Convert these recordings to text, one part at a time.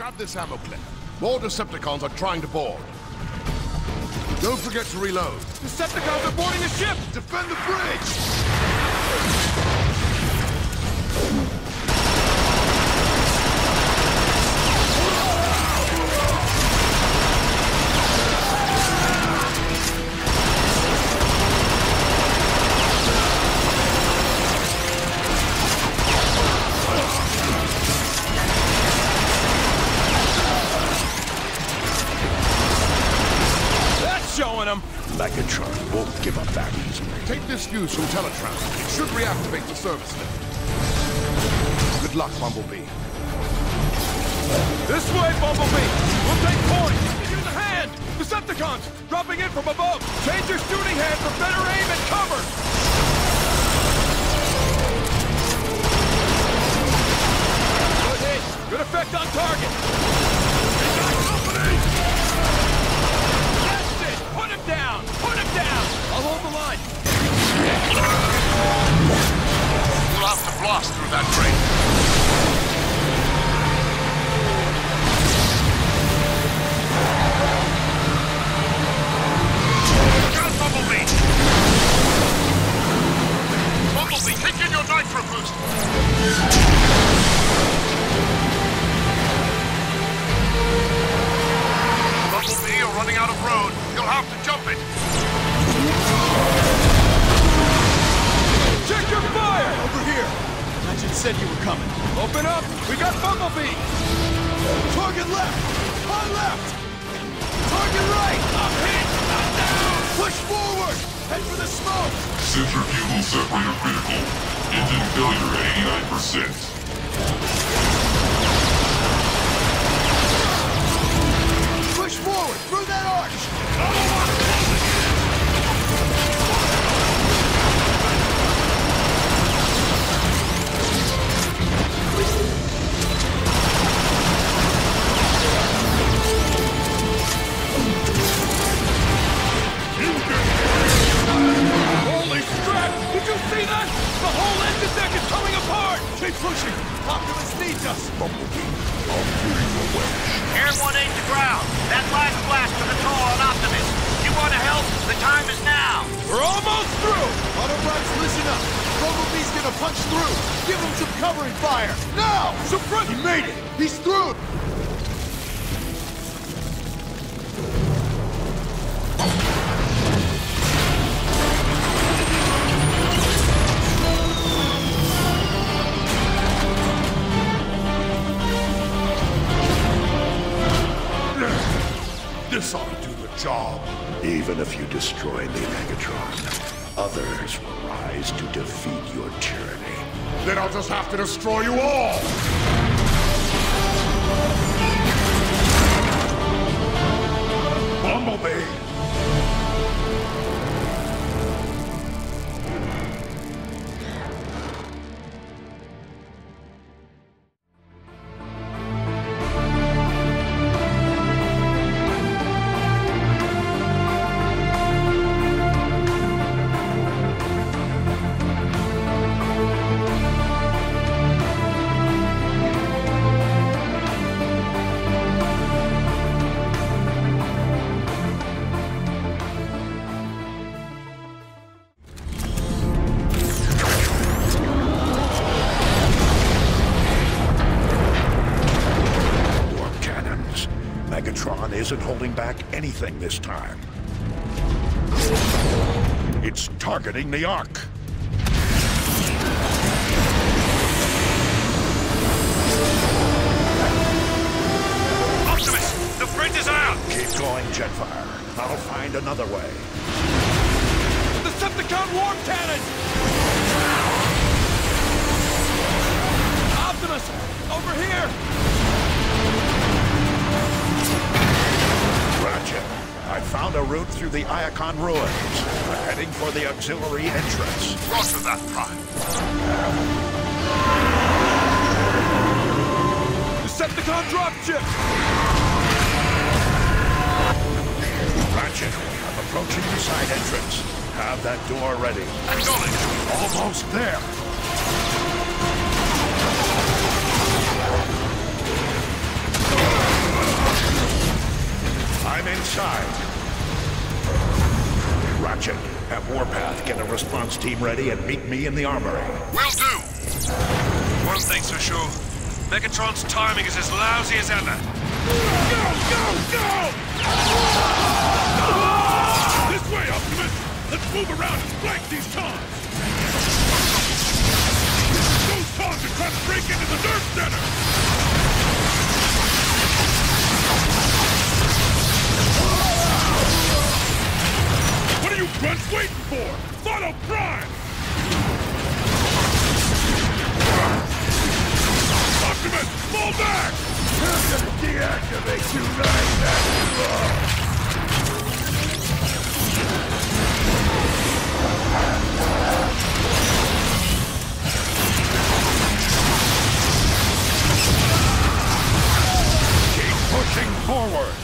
Grab this ammo clip. More Decepticons are trying to board. Don't forget to reload. Decepticons are boarding the ship! Defend the bridge! Showing them! Megatron won't give up that easily. Take this fuse from Teletran. It should reactivate the service lift. Good luck, Bumblebee. This way, Bumblebee! We'll take point! Give you the hand! Decepticons! Dropping in from above! Change your shooting hand for better aim and cover! Good hit! Good effect on target! We got company! Put him down! Put him down! I'll hold the line! We'll have to blast through that break. Get us, Bumblebee! Bumblebee, kick in your nitro boost! Bumblebee, you're running out of road. You'll have to jump it. Check your fire! Over here! Legend said you were coming. Open up! We got Bumblebee! Target left! On left! Target right! I'm hit! I'm down! Push forward! Head for the smoke! Centrifugal separator critical. Engine failure at 89%. Push forward, through that arch! Holy crap! Did you see that? The whole engine deck is coming apart! Keep pushing! Optimus needs us! Bumblebee, I'll give you a wedge. Air 1-8 to ground. That last blast to the toll on Optimus. You want to help? The time is now. We're almost through! Autobots, listen up! Bumblebee's gonna punch through! Give him some covering fire! Now! Suppress! He made it! He's through! This ought to do the job. Even if you destroy me, Megatron, others will rise to defeat your tyranny. Then I'll just have to destroy you all! Bumblebee! Megatron isn't holding back anything this time. It's targeting the Ark. Optimus, the bridge is out. Keep going, Jetfire. I'll find another way. Decepticon warp cannon! Optimus, over here! Ratchet, I found a route through the Iacon ruins. I'm heading for the auxiliary entrance. Roger that, Prime. Decepticon dropship! Ratchet, I'm approaching the side entrance. Have that door ready. Acknowledged. Almost there. inside. Ratchet, have Warpath get a response team ready and meet me in the armory. Will do! One thing's for sure. Megatron's timing is as lousy as ever. Go! Go! Go! This way, Optimus! Let's move around and flank these Tons! Those Tons are trying to break into the Nerf Center! What are you grunts waiting for? Follow Prime! Optimus, fall back! I'm gonna deactivate you right back. Keep pushing forward.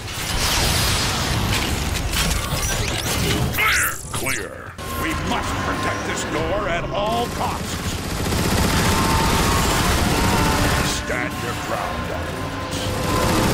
Clear! Clear. We must protect this door at all costs. Stand your ground, Optimus.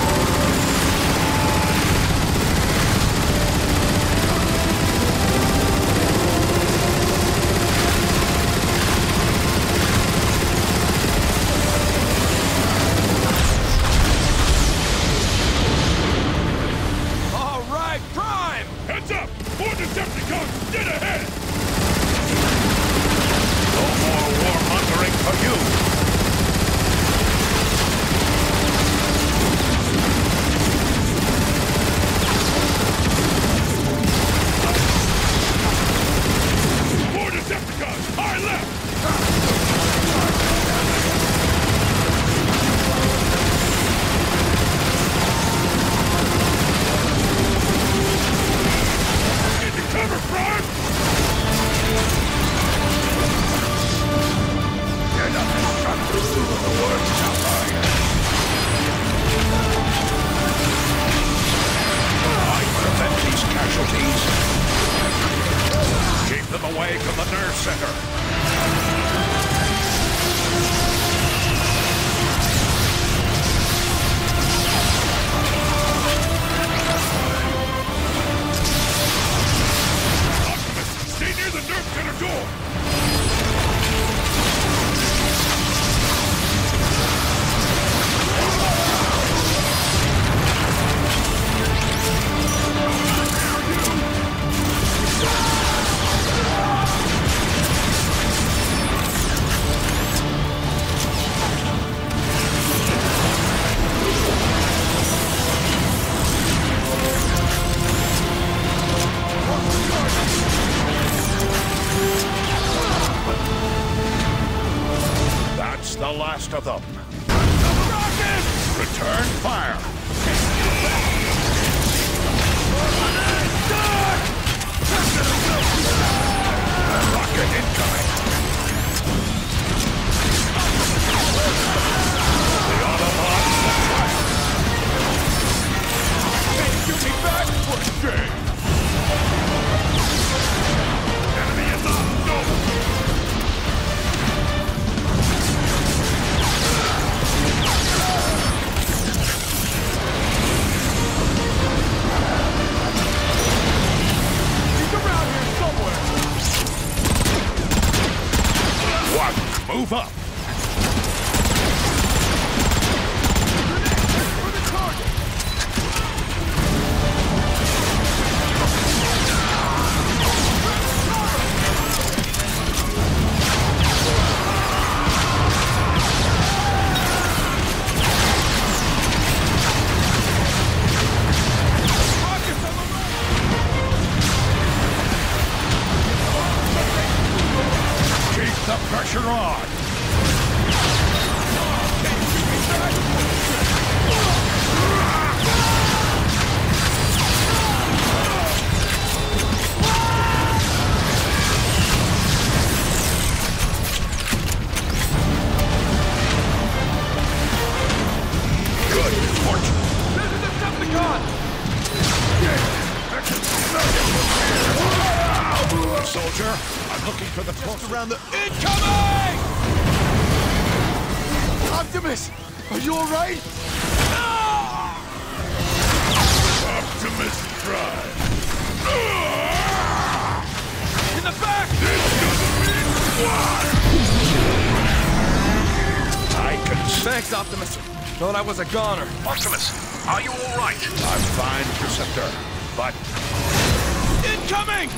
All right, Prime! Heads up! More Decepticons, get ahead! No more warmongering for you. More Decepticons! High left! Into cover, Prime! You're not the shot through the words now, are you? I prevent these casualties. Keep them away from the nerve center. Optimus, stay near the Nerf Center door! That's the last of them. Rocket! Return fire. Rocket incoming. The Autobots will triumph. Get me back for a day! Enemy is up! No! He's around here somewhere! One, move up. Grenade! For the target! Rockets on the right! Keep the pressure on. Good fortune. There's a Decepticon! Soldier, I'm looking for the close Around the... Incoming! Optimus! Are you alright? Optimus Prime! In the back! This doesn't mean what? I can... Thanks, Optimus. Thought I was a goner. Optimus, are you all right? I'm fine, Preceptor, but... Incoming!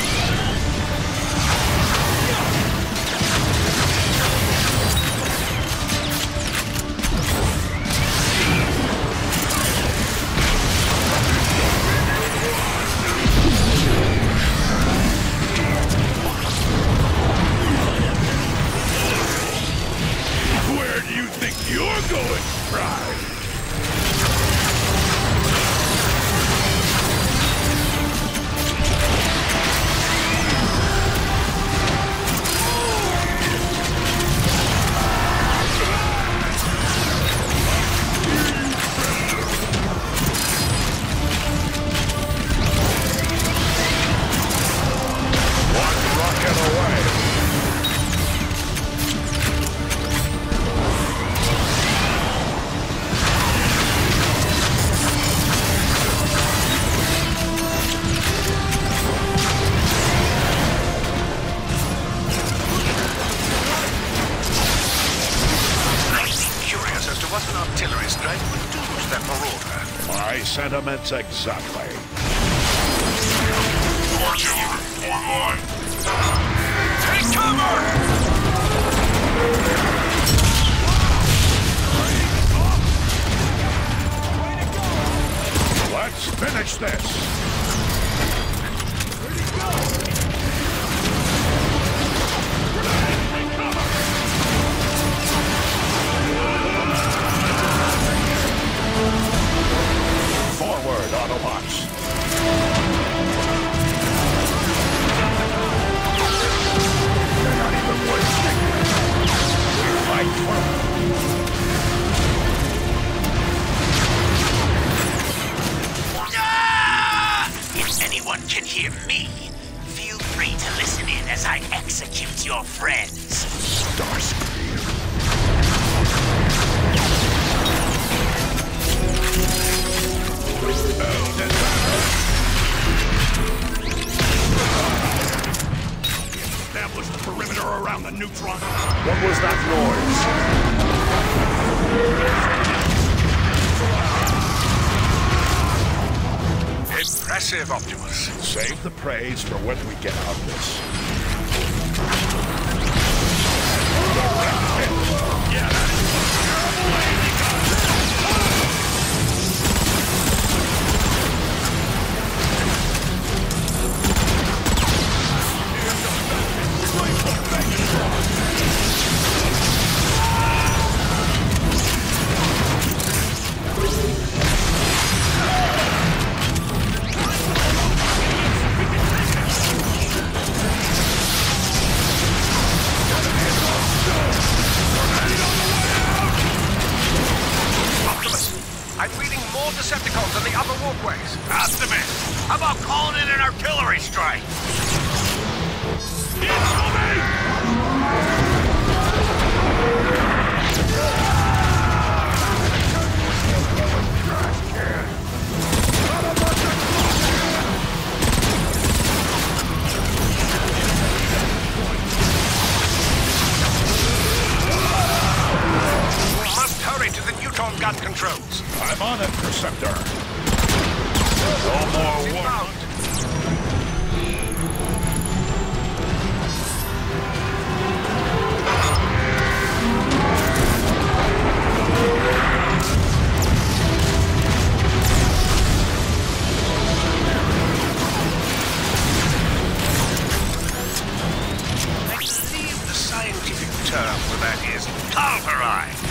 Where do you think you're going, Prime? Sentiments exactly. Artillery online. Take cover! Let's finish this. Forward, Autobots. They're not even worth sticking. We fight for them. If anyone can hear me, feel free to listen in as I execute your friends. Starscream. Establish the perimeter around the neutron. What was that noise? Impressive, Optimus. Save the praise for when we get out of this. Yeah, that is a terrible landing. I'm reading more Decepticons on the upper walkways. Optimus, how about calling in an artillery strike? We must hurry to the neutron gun controls. I'm on it, Preceptor. No more work. Inbound. I believe the scientific term for that is pulverized.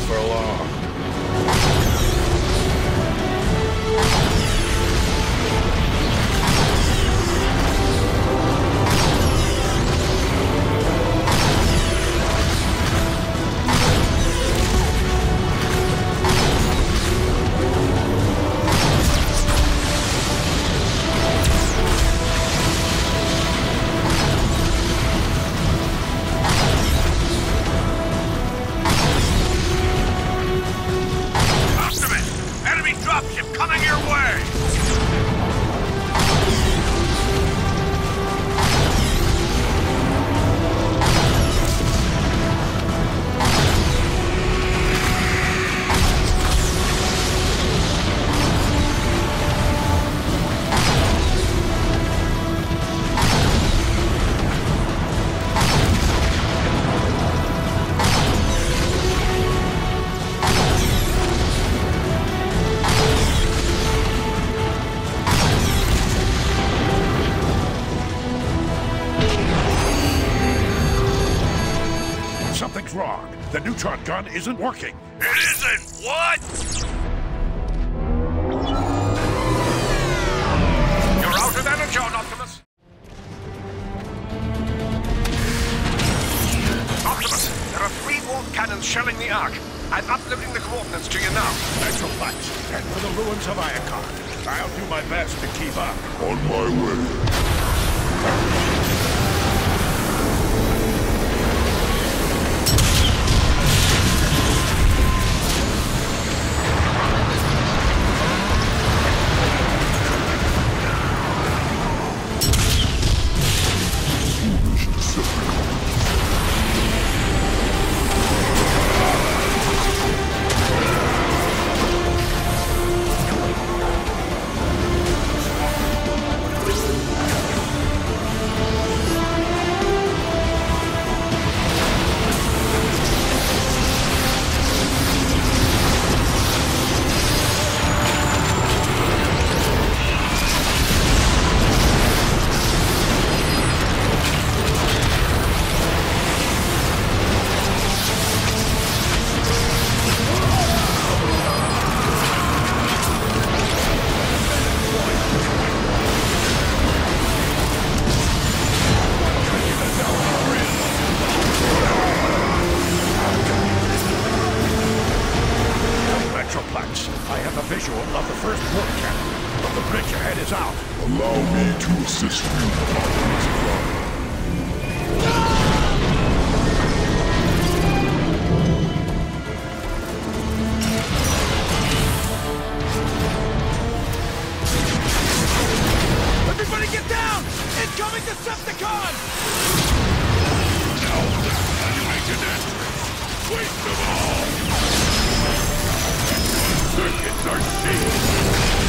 for long. Something's wrong. The neutron gun isn't working. It isn't! What? You're out of energy, Optimus! Optimus, there are 3 warp cannons shelling the Ark. I'm uploading the coordinates to you now. Metroplex, head for the ruins of Iacon. I'll do my best to keep up. On my way. I have a visual of the first warp cannon, but the bridge ahead is out. Allow me to assist you, Optimus Prime. Everybody get down! Incoming Decepticon! Now I make an entrance. Waste them all! Circuits are sealed!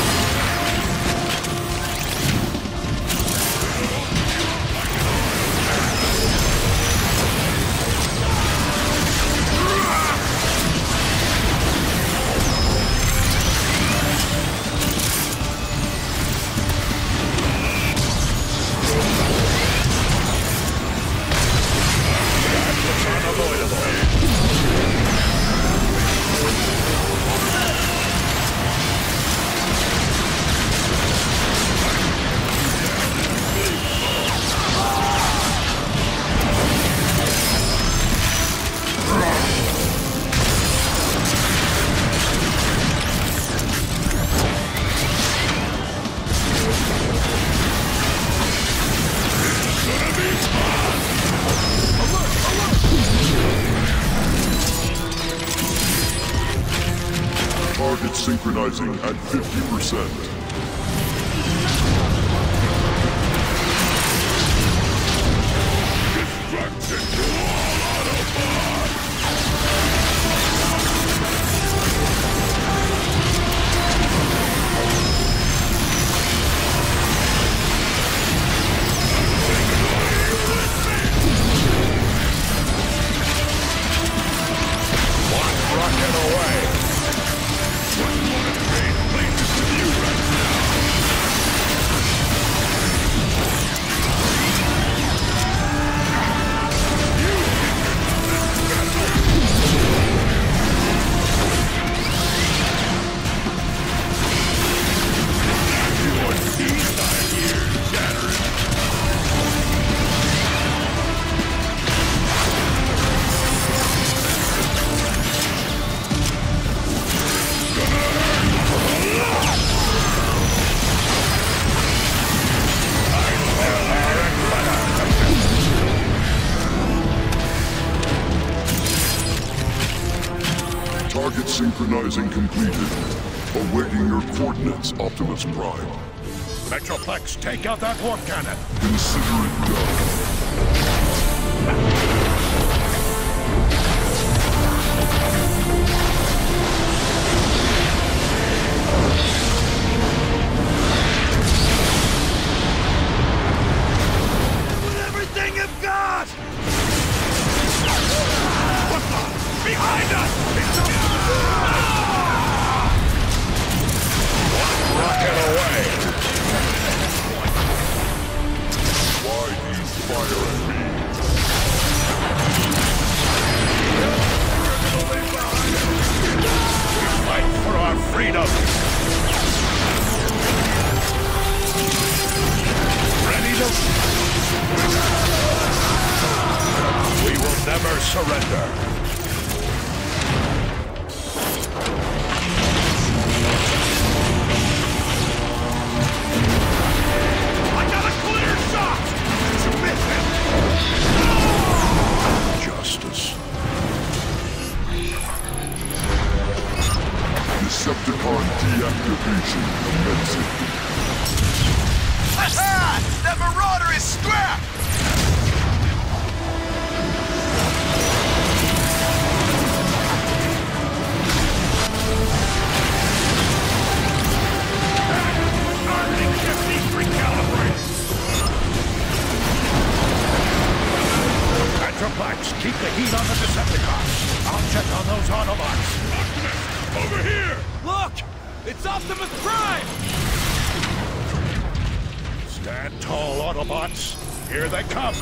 Target synchronizing at 50%. Destruction to all Autobots! One rocket away! One more train places with you right Synchronizing completed. Awaiting your coordinates, Optimus Prime. Metroplex, take out that warp cannon. Consider it done. Everything you've got! What the? Behind us! It's a... One rocket away! Why these fire at me? We fight for our freedom! Ready to... We will never surrender. I got a clear shot! You missed him! Justice. Decepticon deactivation commencing. Aha! That Marauder is scrapped! Metroplex, keep the heat on the Decepticons. I'll check on those Autobots. Optimus, over here! Look! It's Optimus Prime! Stand tall, Autobots. Here they come.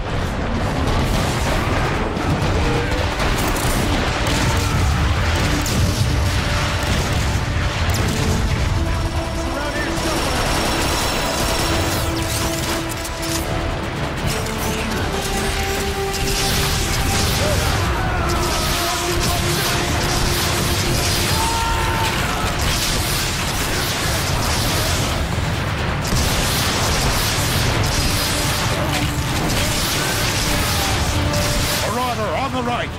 On the right.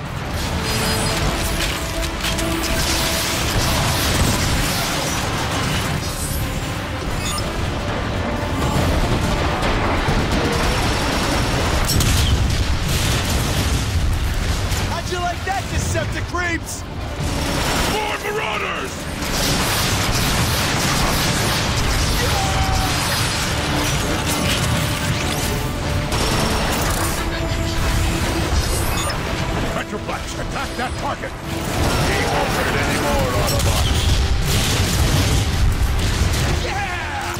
How'd you like that, Decepticreeps? More Marauders! Metroplex, attack that target! He won't hurt any more Autobots! Yeah!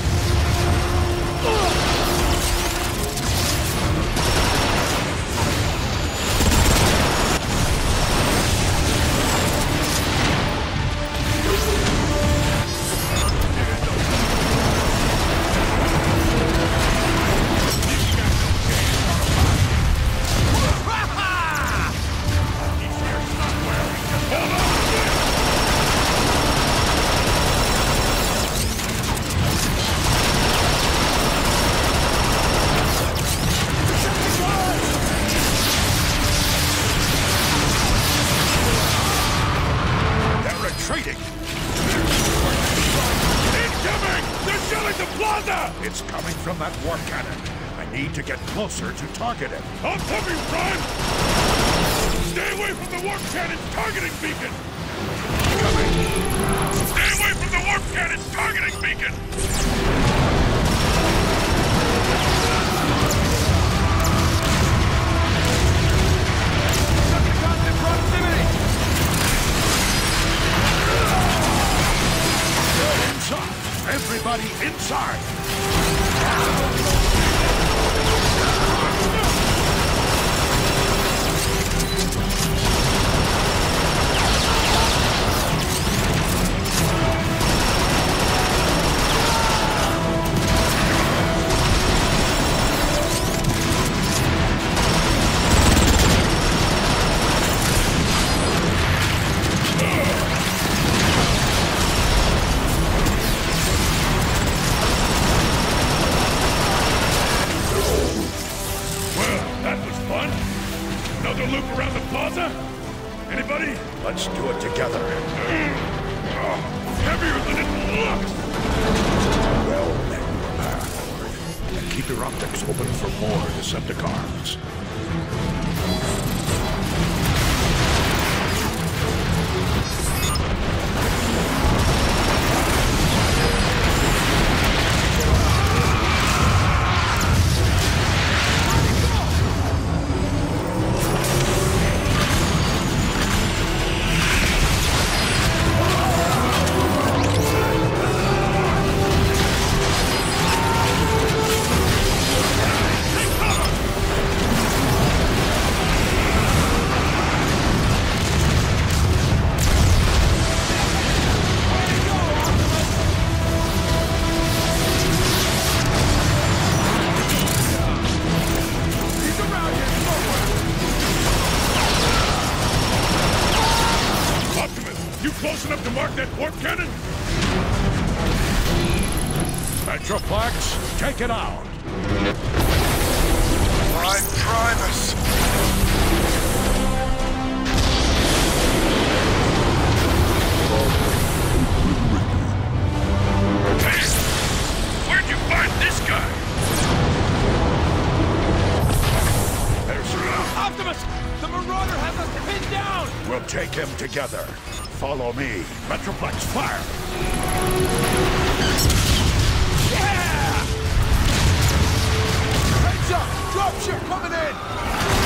It's coming from that warp cannon. I need to get closer to target it. I'm coming, Prime! Stay away from the warp cannon's targeting beacon! Coming! Stay away from the warp cannon's targeting beacon! Decepticons in proximity! Inside! Everybody inside! buddy? Let's do it together. Heavier than it looks! Well, then your path, Lord. And keep your optics open for more Decepticons. Metroplex, take it out! Prime Primus! Where'd you find this guy? There's Optimus! The Marauder has us pinned down! We'll take him together. Follow me. Metroplex, fire! Yeah! Heads up! Dropship coming in!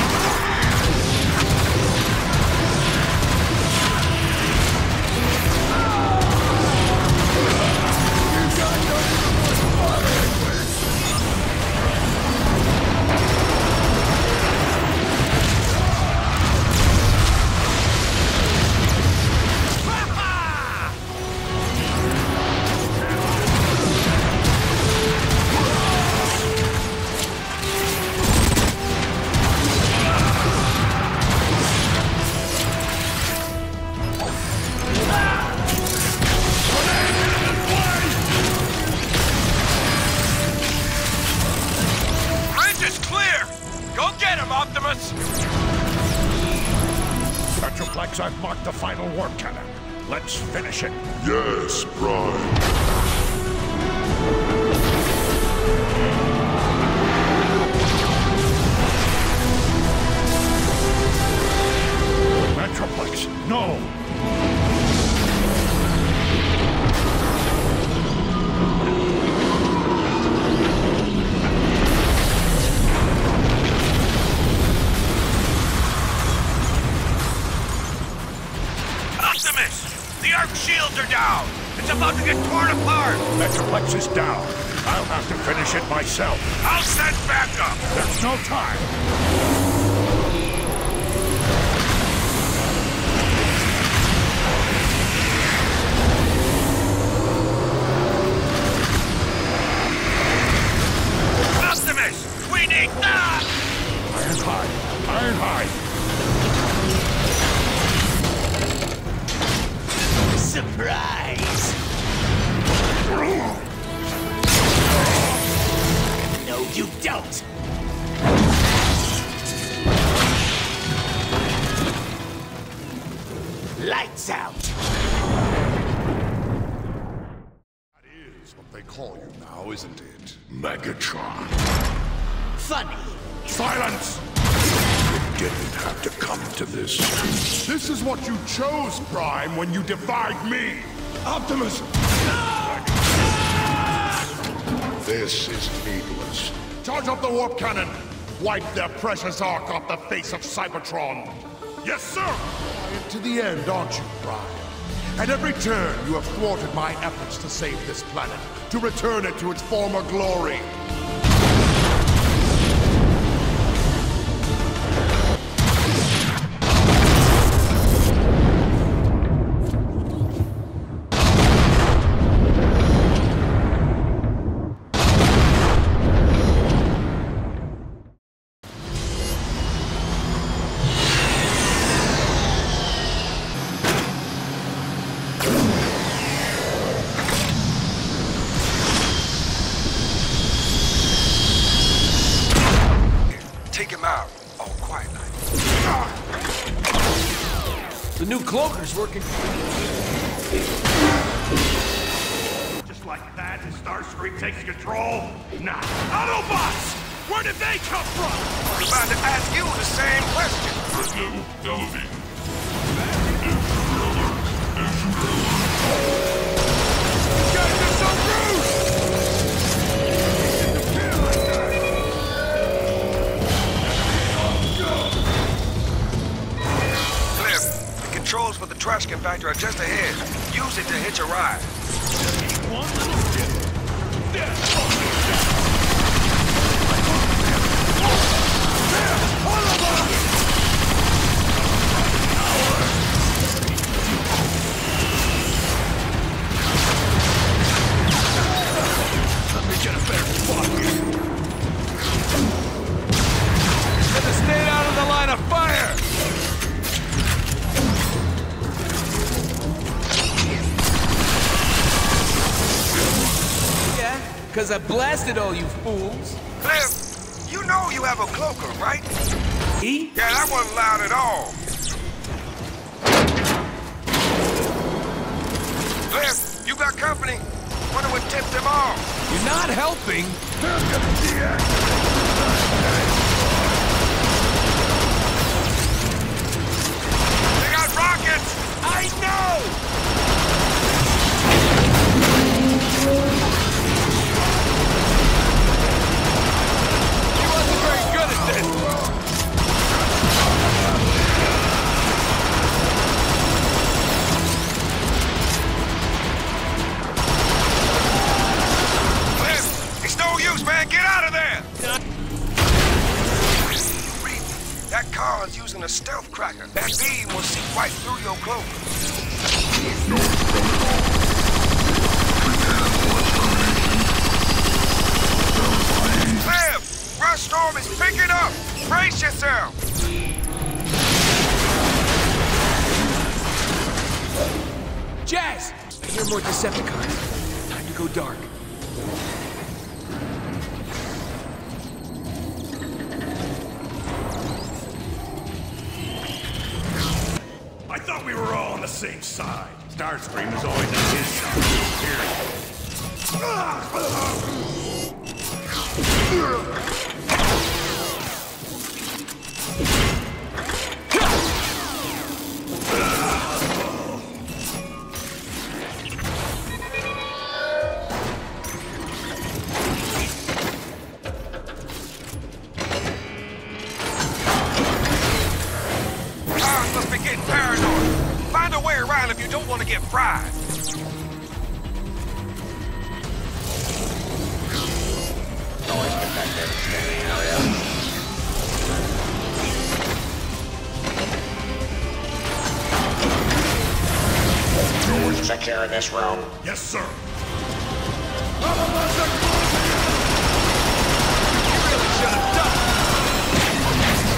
Metroplex, I've marked the final warp cannon. Let's finish it. Yes, Prime. Metroplex, no! The arc shields are down! It's about to get torn apart! Metroplex is down. I'll have to finish it myself. I'll send backup! There's no time. Optimus! We need that! Ironhide! Ironhide! Surprise! No, you don't! Lights out! That is what they call you now, isn't it? Megatron. Funny. Silence! You didn't have to come to this. This is what you chose, Prime, when you defied me! Optimus! This is needless. Charge up the warp cannon! Wipe their precious arc off the face of Cybertron! Yes, sir! To the end, aren't you, Prime? At every turn, you have thwarted my efforts to save this planet, to return it to its former glory. The new cloaker's working. Just like that, Starscream takes control? Nah. Autobots! Where did they come from? I was about to ask you the same question. Elevate. You guys are so rude! Cliff, the controls for the trash compactor are just ahead. Use it to hitch a ride. One little dip. Let me get a better spot here. Better stay out of the line of fire! Yeah, 'cause I blasted all you fools. Cliff, you know you have a cloaker, right? E? Yeah, that wasn't loud at all. Cliff, you got company? Wonder what tipped them off. You're not helping. They got rockets! I know! He wasn't very good at this. Cliff, it's no use, man. Get out of there! Reed, that car's using a stealth cracker. That beam will see right through your cloak. Cliff, Rush Storm is picking up. Brace yourself. Jazz! I hear more Decepticons. Time to go dark. I thought we were all on the same side. Starscream is always on his side. Cars must be getting paranoid. Find a way around if you don't want to get fried. Secure this room. Yes, sir. You really should have done it.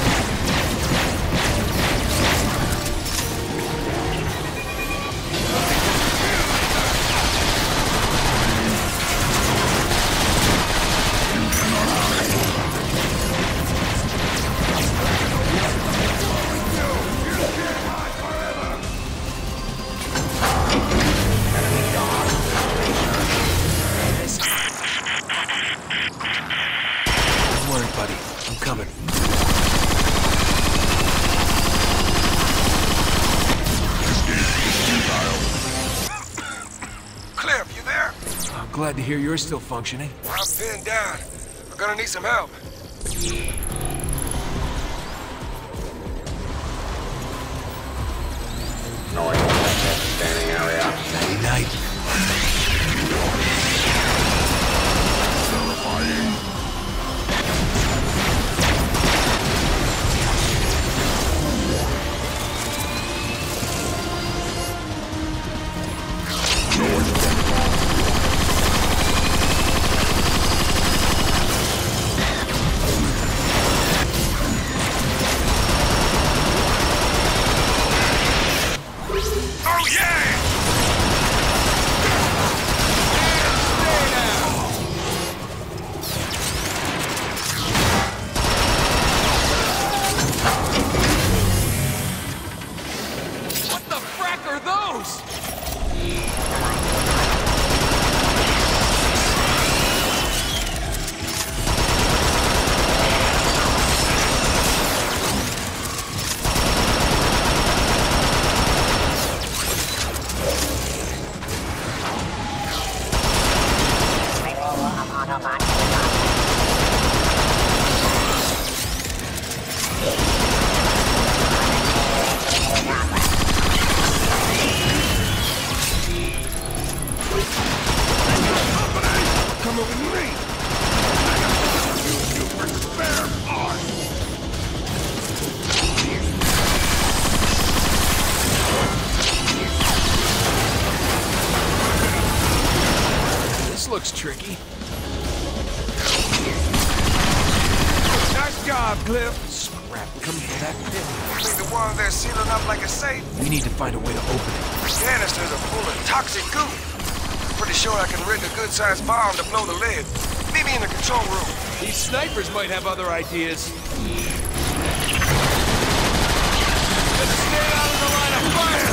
Don't worry, buddy. I'm coming. Cliff, you there? I'm glad to hear you're still functioning. I'm pinned down. I'm gonna need some help. Standing area. Night-night. Oh, yeah! tricky. Nice job, Cliff. Scrap coming for that pit. Think the one they're sealing up like a safe? We need to find a way to open it. The canisters are full of toxic goo. Pretty sure I can rig a good-sized bomb to blow the lid. Meet me in the control room. These snipers might have other ideas. Let's stay out of the line of fire!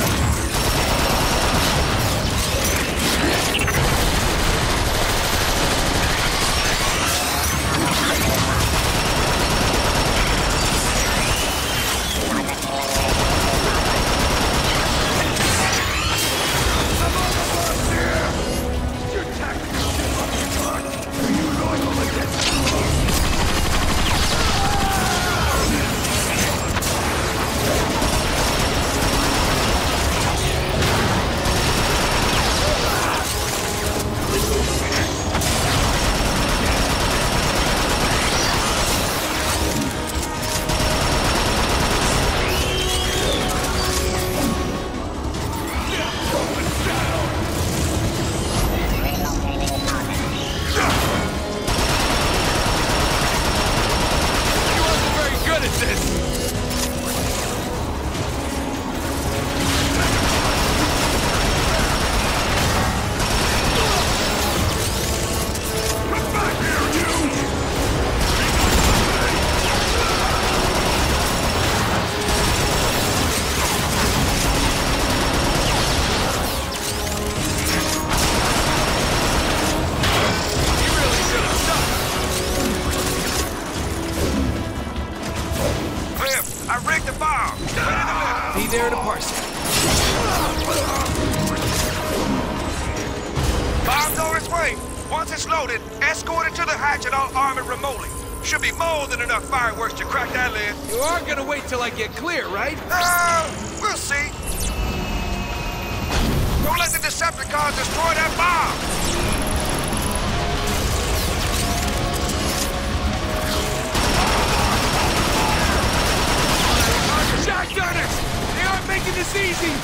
There to parse it. Bomb's on its way. Once it's loaded, escort it to the hatch and I'll arm it remotely. Should be more than enough fireworks to crack that lid. You are gonna wait till I get clear, right? We'll see. Don't let the Decepticons destroy that bomb. Shotgunners! They aren't making this easy!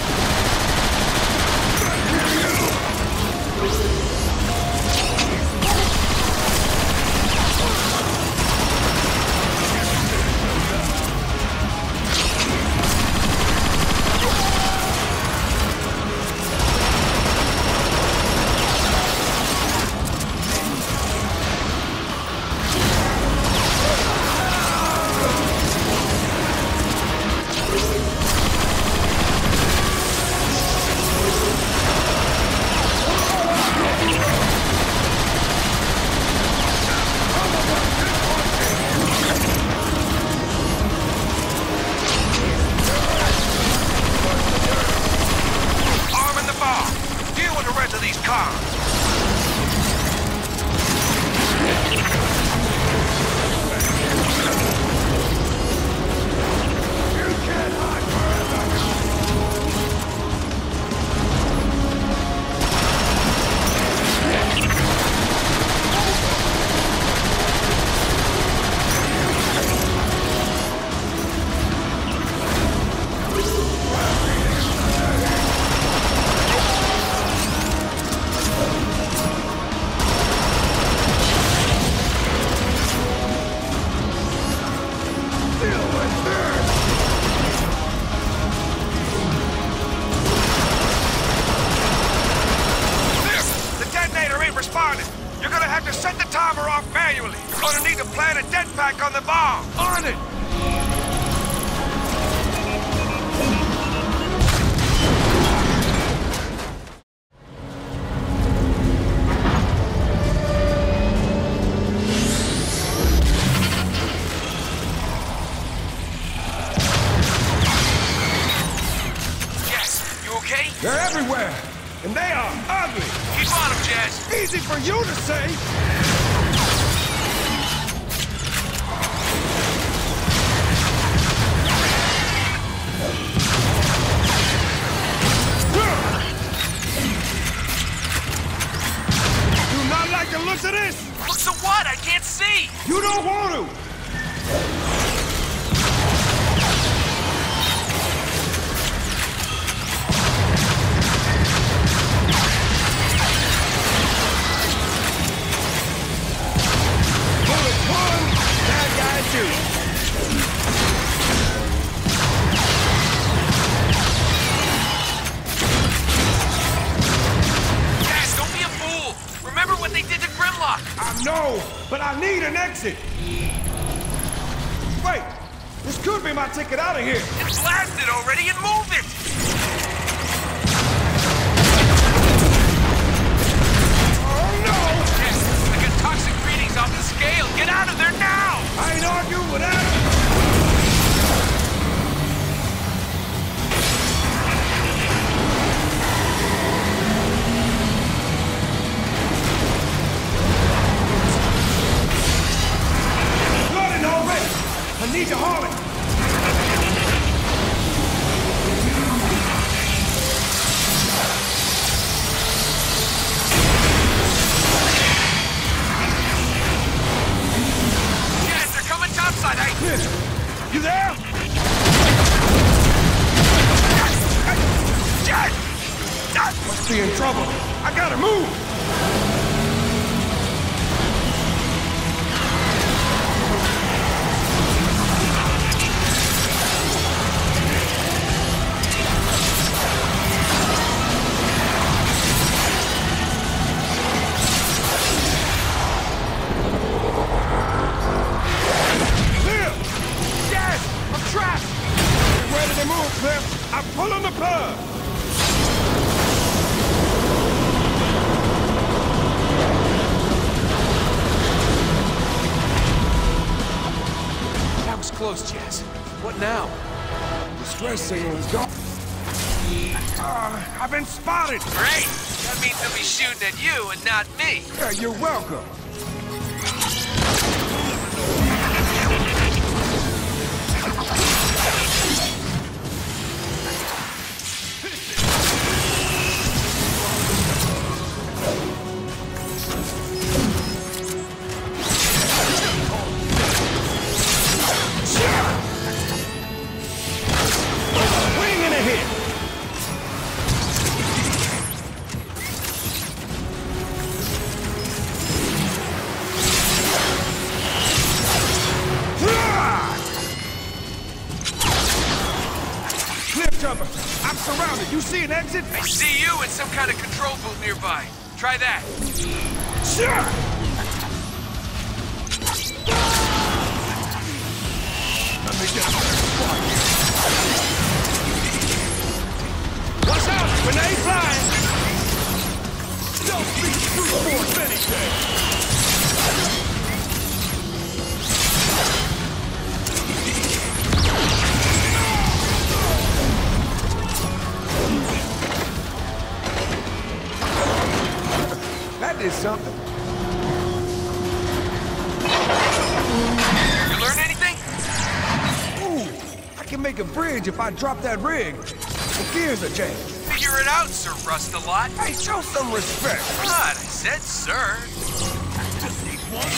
You're gonna have to set the timer off manually. You're gonna need to plant a dead pack on the bomb. On it! Yes, you okay? They're everywhere, and they are ugly. Keep on them, Jazz. Easy for you to say. Do not like the looks of this. Looks of what? I can't see. You don't want to. I need an exit! Wait! This could be my ticket out of here! It's blasted already and move it! Oh no! Yes, I got toxic readings off the scale. Get out of there now! I ain't arguing with that! I need to haul it! Yes, they're coming topside, You there? Yes! Must be in trouble. I gotta move! I'm pulling the plug! That was close, Jazz. What now? The stress signal is gone. I've been spotted! Great! That means they'll be shooting at you and not me. Yeah, you're welcome. I'm surrounded. You see an exit? I see you in some kind of control booth nearby. Try that. Sure! Let me get a better spot here. Watch out! Grenade flying! Don't be brute force anything! That did something. You learn anything? Ooh, I can make a bridge if I drop that rig. The gears are changed. Figure it out, Sir Rust-a-Lot. Hey, show some respect. God, I said sir. Just need one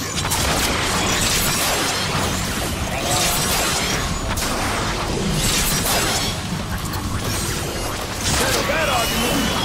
Settle that argument.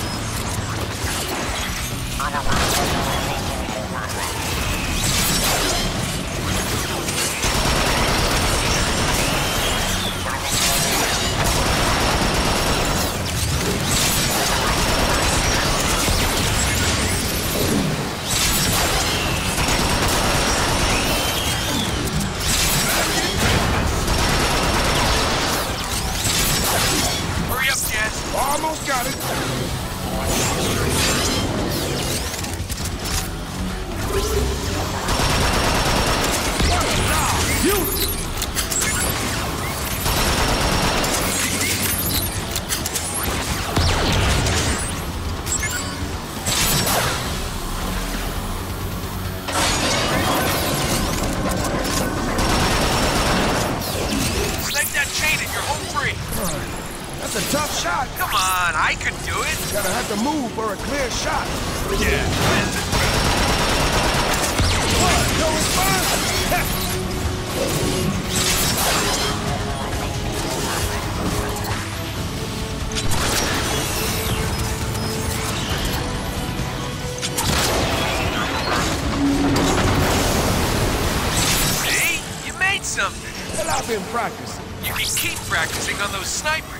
Hurry up, Jazz. Almost got it. You! Snake that chain and you're home free. That's a tough shot. Come on, I could do it. Gotta have to move for a clear shot. Yeah. What? No response? See? You made something. Well, I've been practicing. You can keep practicing on those snipers.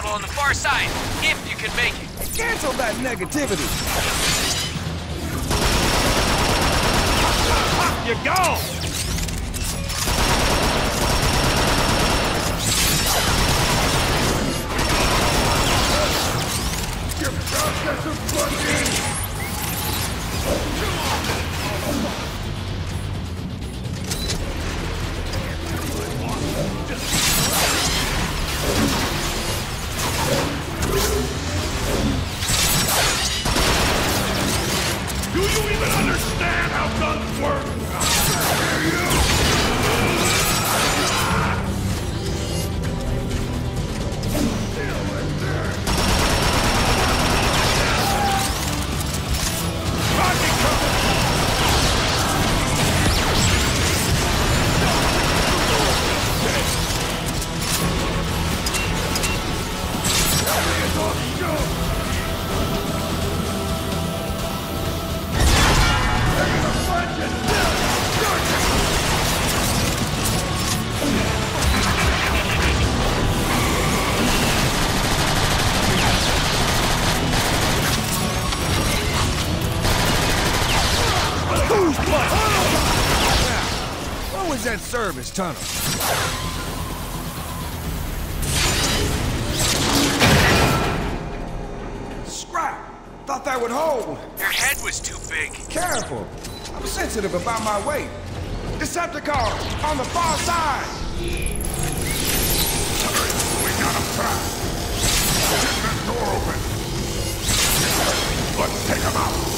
ammo on the far side, if you can make it. Cancel that negativity. You go! Your process of funding! Do you even understand how guns work? What was that service tunnel? Scrap! Thought that would hold. Your head was too big. Careful. I'm sensitive about my weight. Decepticons on the far side. We got him trapped! Get that door open! Let's take him out!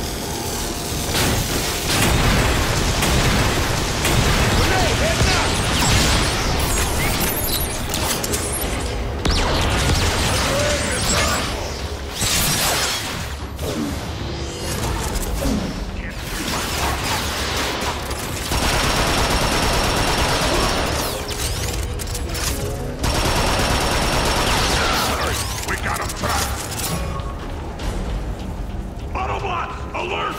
We got him trapped! Autobots, alert!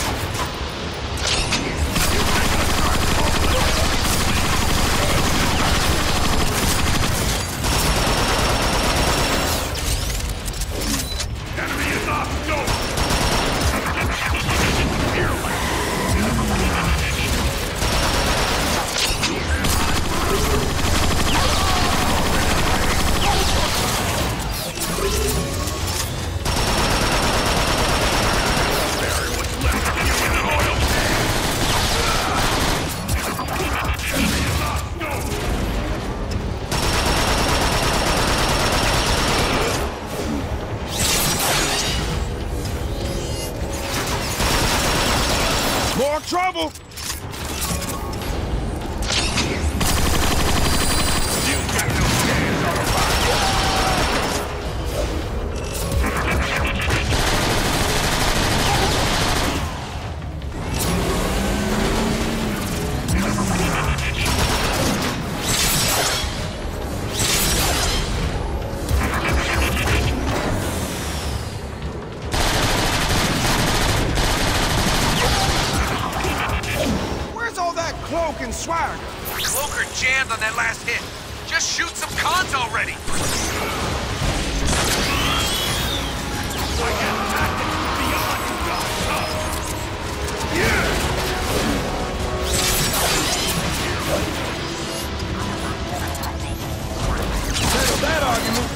Enemy is off scope! More trouble! Where's all that cloak and swagger? Cloaker jammed on that last hit. Just shoot some cons already. Settle that argument.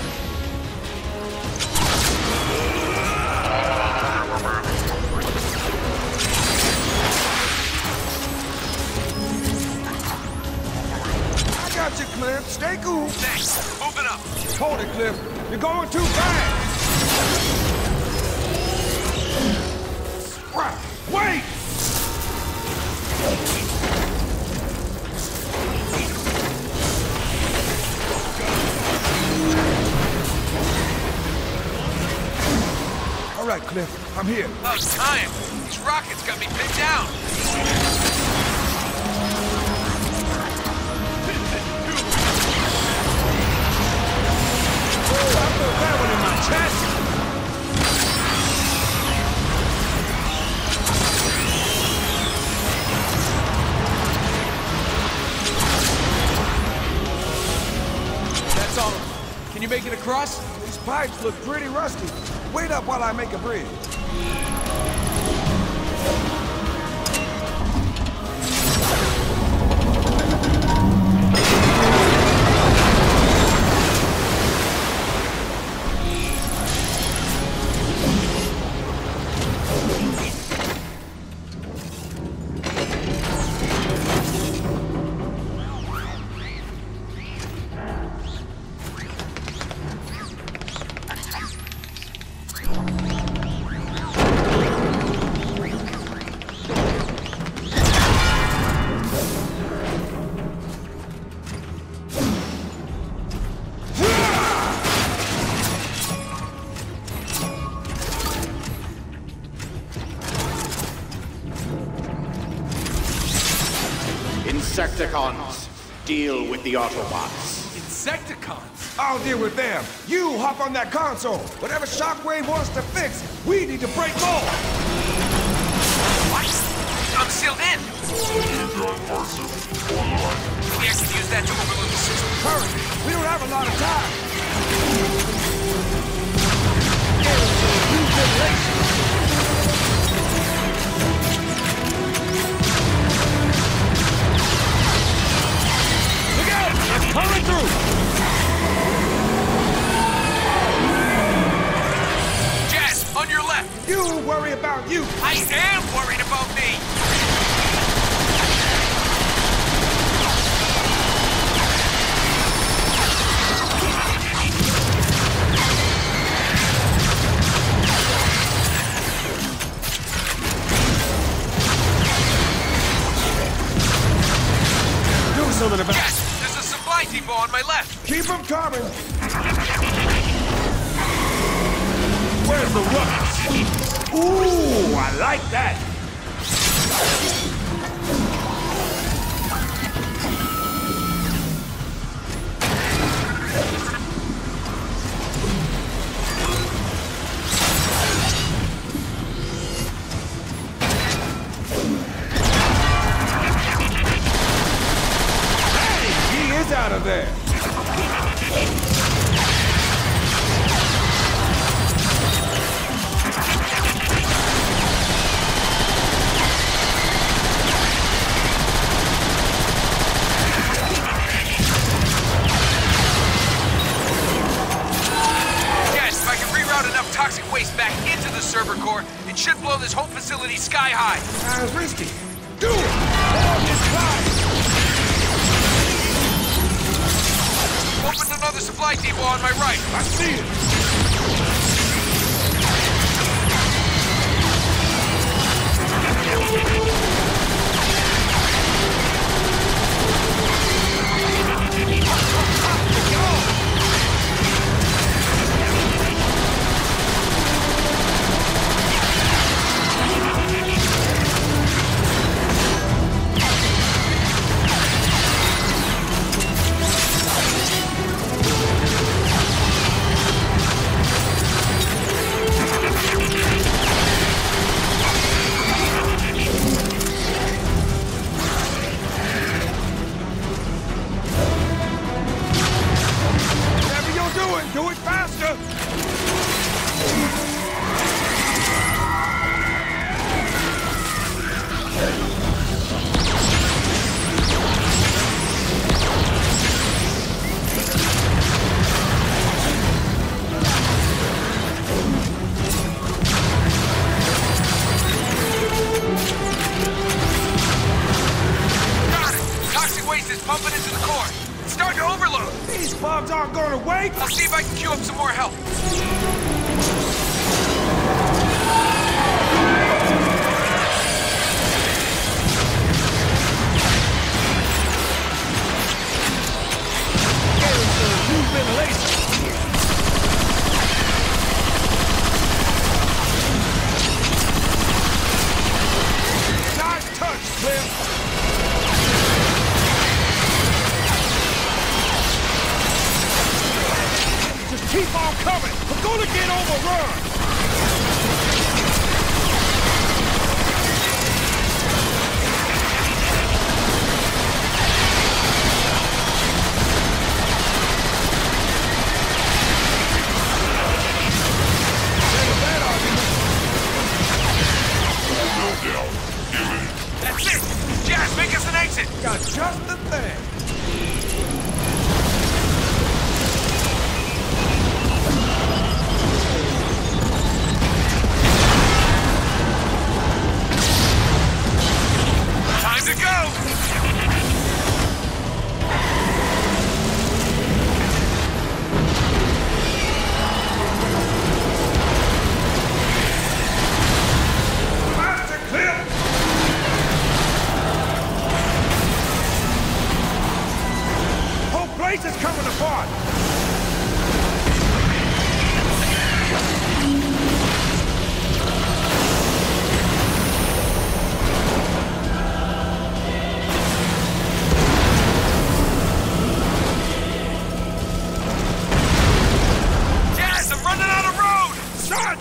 I got you, Cliff. Stay cool. Thanks. Move it up. Hold it, Cliff. You're going too fast. Right. Wait! All right, Cliff. I'm here. About time. These rockets got me pinned down. Ooh, I feel that one in my chest. That's all. Can you make it across? These pipes look pretty rusty. Wait up while I make a bridge. Insecticons, deal with the Autobots. Insecticons? I'll deal with them. You hop on that console. Whatever Shockwave wants to fix, we need to break more. What? I'm sealed in. We actually use that to overload the system. Hurry, we don't have a lot of time. Look out! They're coming through! Jazz, on your left! You worry about you! I am worried about me! Do something about it! Yes, there's a supply depot on my left! Keep them coming! Where's the ruckus? Ooh, I like that! He is out of there! Yes, if I can reroute enough toxic waste back into the server core, it should blow this whole facility sky high. Sounds risky. Do it! All this time! Opened another supply depot on my right. I see it! Whatever you're doing, do it faster! Got it. Toxic waste is pumping into the core. It's starting to overload. These bugs aren't gonna wait! I'll see if I can queue up some more help. Use ventilation! Nice touch, Cliff! Just keep on coming! We're gonna get overrun!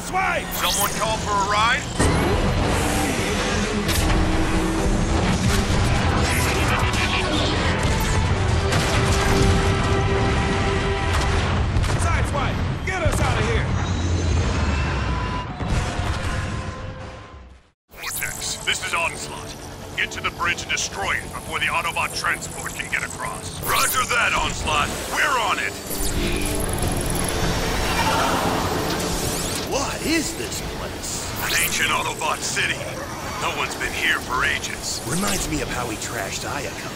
This way! Someone call for a ride? Sideswipe! Get us out of here! Vortex, this is Onslaught. Get to the bridge and destroy it before the Autobot transport can get across. Roger that, Onslaught. We're on it. What is this place? An ancient Autobot city. No one's been here for ages. Reminds me of how we trashed Ayaka.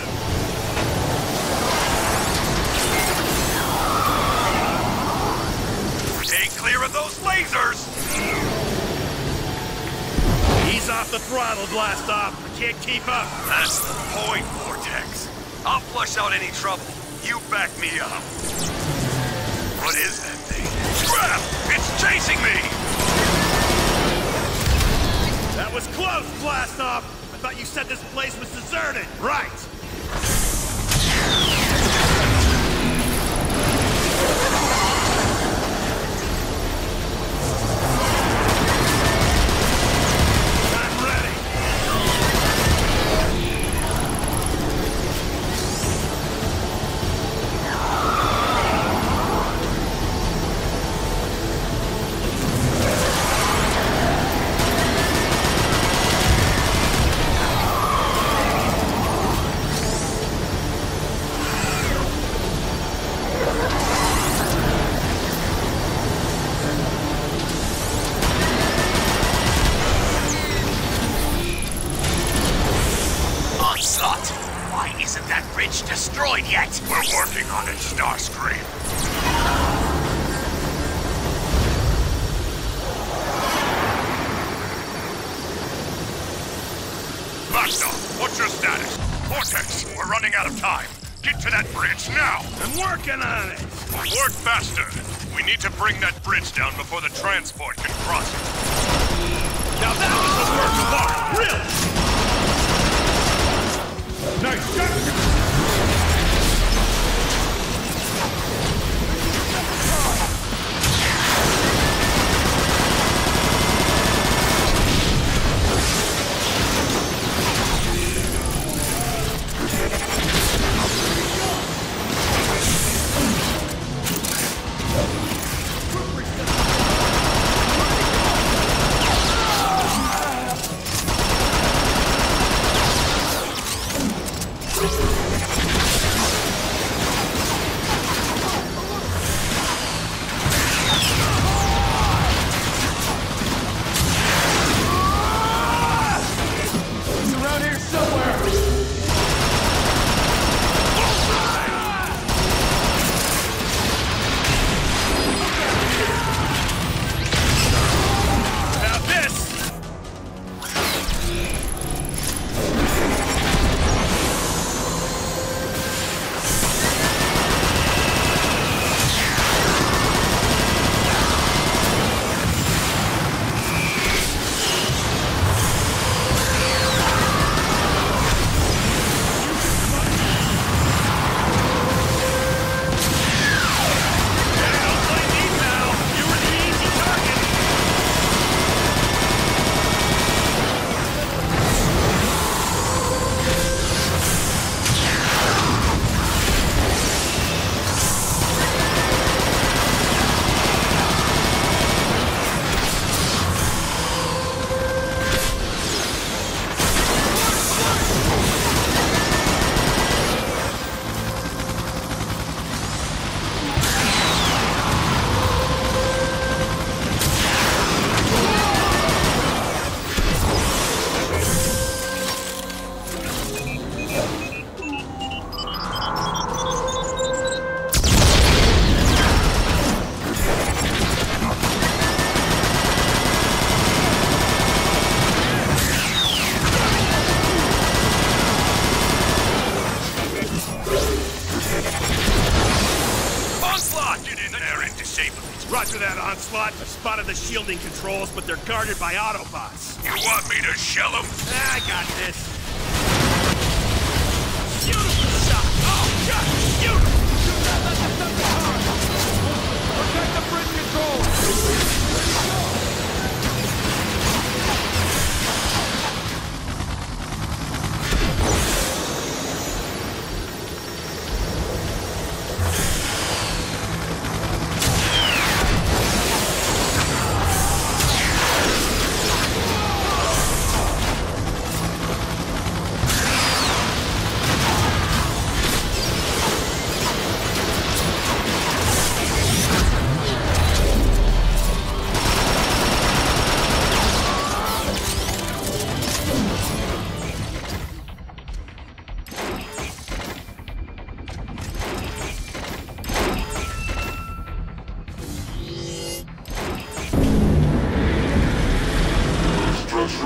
Stay clear of those lasers! Ease off the throttle, blast off. I can't keep up. That's the point, Vortex. I'll flush out any trouble. You back me up. What is that thing? Crap! It's chasing me! That was close, blast off. I thought you said this place was deserted. Right. Destroyed yet? We're working on it, Starscream. Blast-off, what's your status? Vortex, we're running out of time. Get to that bridge now. I'm working on it. Work faster. We need to bring that bridge down before the transport can cross it. Now that was a work of art, really! Nice shot! Roger that, Onslaught. I spotted the shielding controls, but they're guarded by Autobots. You want me to shell them? I got this. Shoot him with a shot! Oh, God! Shoot him! Shoot that, let the thunder hard! Protect the bridge controls!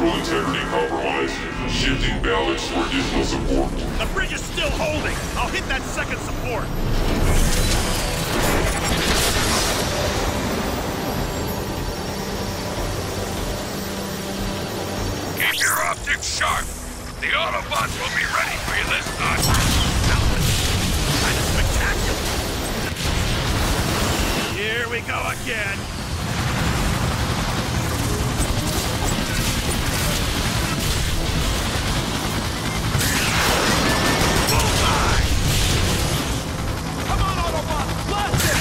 structural integrity compromised. Shifting balance for additional support. The bridge is still holding. I'll hit that second support. Keep your optics sharp. The Autobots will be ready for you this time. That was kind of spectacular. Here we go again. Come on, Autobot! Blast it!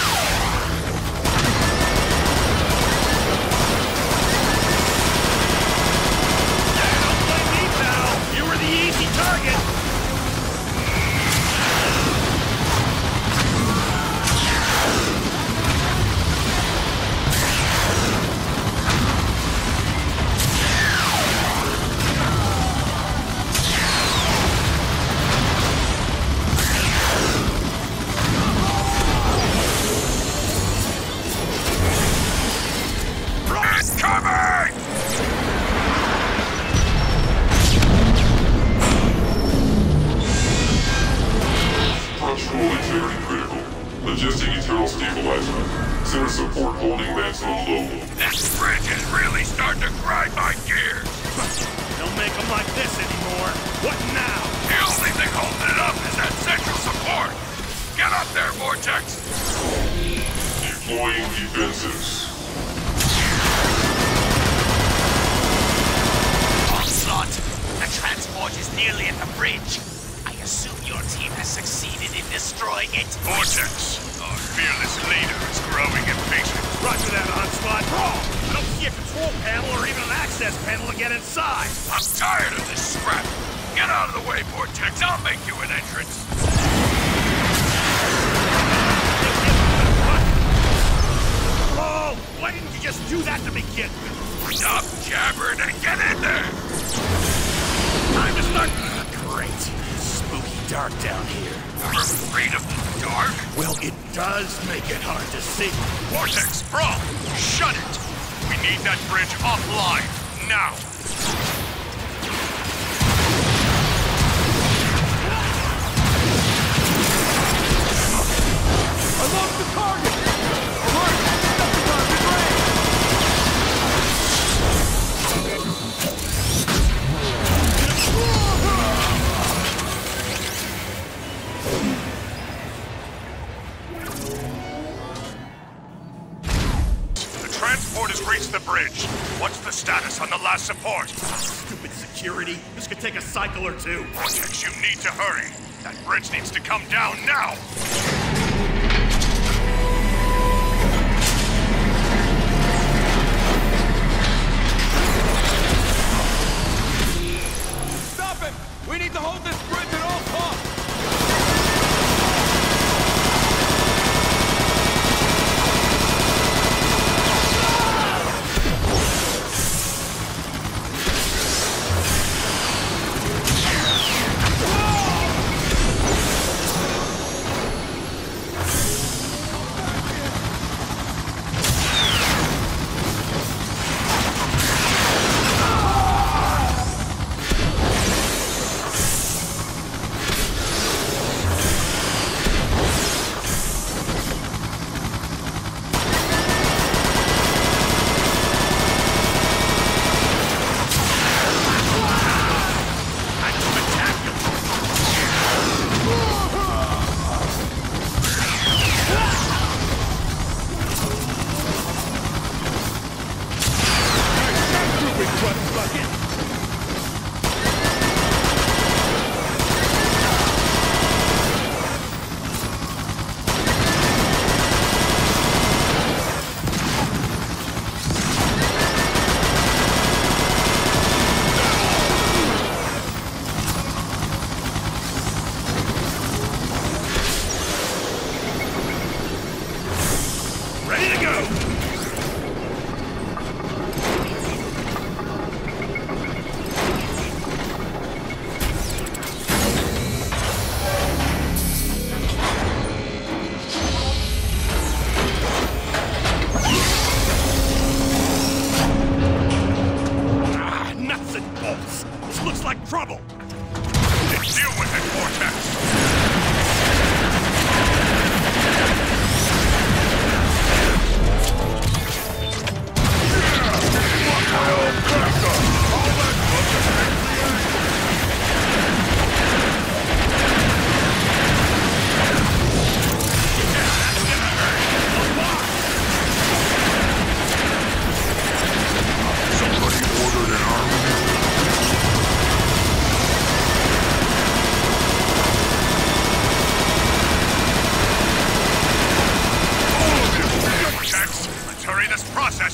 Don't blame me, pal. You were the easy target. It's coming! Structural integrity critical. Adjusting internal stabilizer. Center support holding maximum load. This bridge is really starting to grind my gears. Don't make them like this anymore. What now? The only thing holding it up is that central support. Get up there, Vortex. Deploying defensives. Onslaught! The transport is nearly at the bridge. I assume your team has succeeded in destroying it. Vortex, our fearless leader is growing impatient. Roger that, Onslaught. I don't see a control panel or even an access panel to get inside. I'm tired of this scrap. Get out of the way, Vortex. I'll make you an entrance. Oh, why didn't you just do that to begin with? Stop jabbering and get in there. Time to start. Great. Spooky dark down here. You're afraid of the dark? Well, it does make it hard to see. Vortex, Brawl, shut it. We need that bridge offline, now. I lost the target! Alert! Decepticons in range! The transport has reached the bridge. What's the status on the last support? Stupid security. This could take a cycle or two. Vortex, you need to hurry. That bridge needs to come down now. Stop it! We need to hold this bridge at all costs!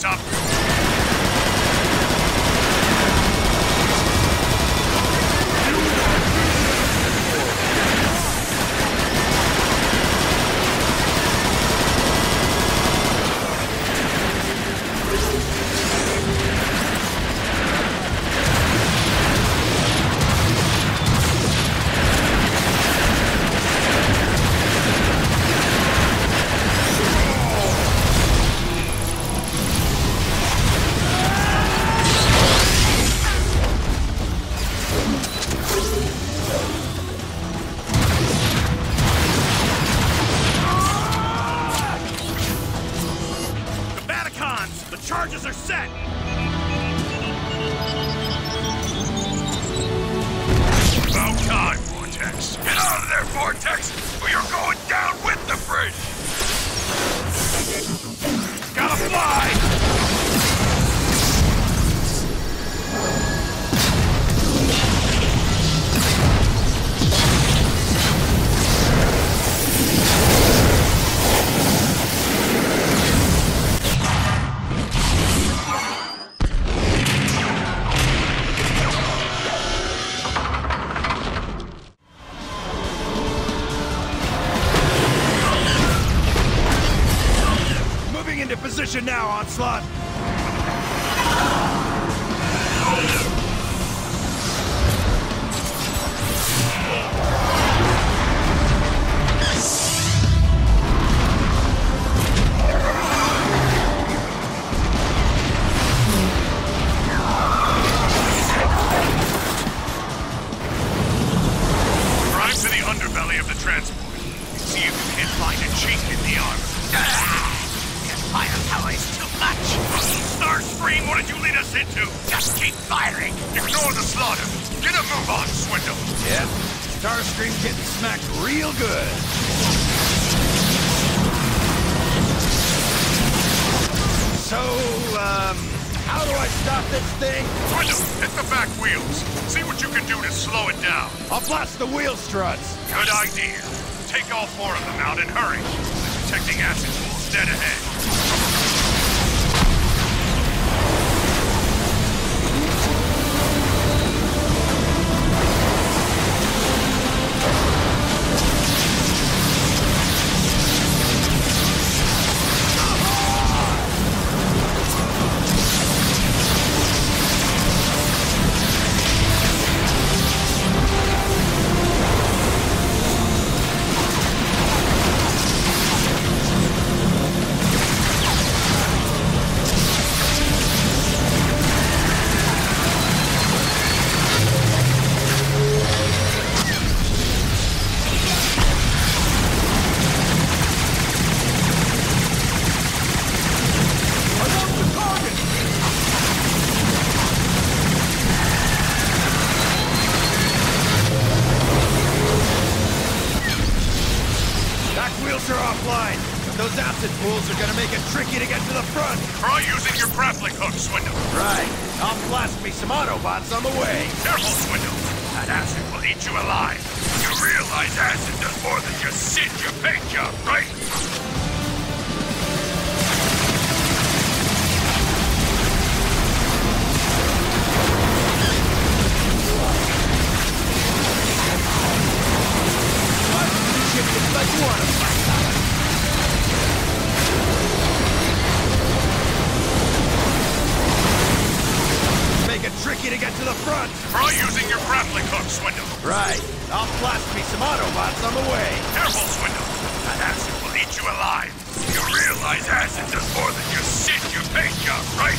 powers up. The charges are set! About time, Vortex. Get out of there, Vortex, or you're going down with the bridge! Gotta fly! Into position now, Onslaught! Drive to the underbelly of the transport. See if you can't find a chink in the armor. Firepower is too much! Starscream, what did you lead us into? Just keep firing! Ignore the slaughter! Get a move on, Swindle! Yep. Starscream getting smacked real good. So, how do I stop this thing? Swindle, hit the back wheels. See what you can do to slow it down. I'll blast the wheel struts. Good idea. Take all 4 of them out and hurry. The detecting acid pool's dead ahead. Those acid pools are gonna make it tricky to get to the front. Try using your grappling hook, Swindle. Right. I'll blast me some Autobots on the way. Careful, Swindle. That acid will eat you alive. You realize acid does more than just singe your paint job, right? Like you want to fight. Make it tricky to get to the front. Try using your grappling hook, Swindle. Right. I'll blast me some Autobots on the way. Careful, Swindle. That acid will eat you alive. You realize acid does more than just singe your paint job, right?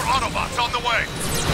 Autobots on the way!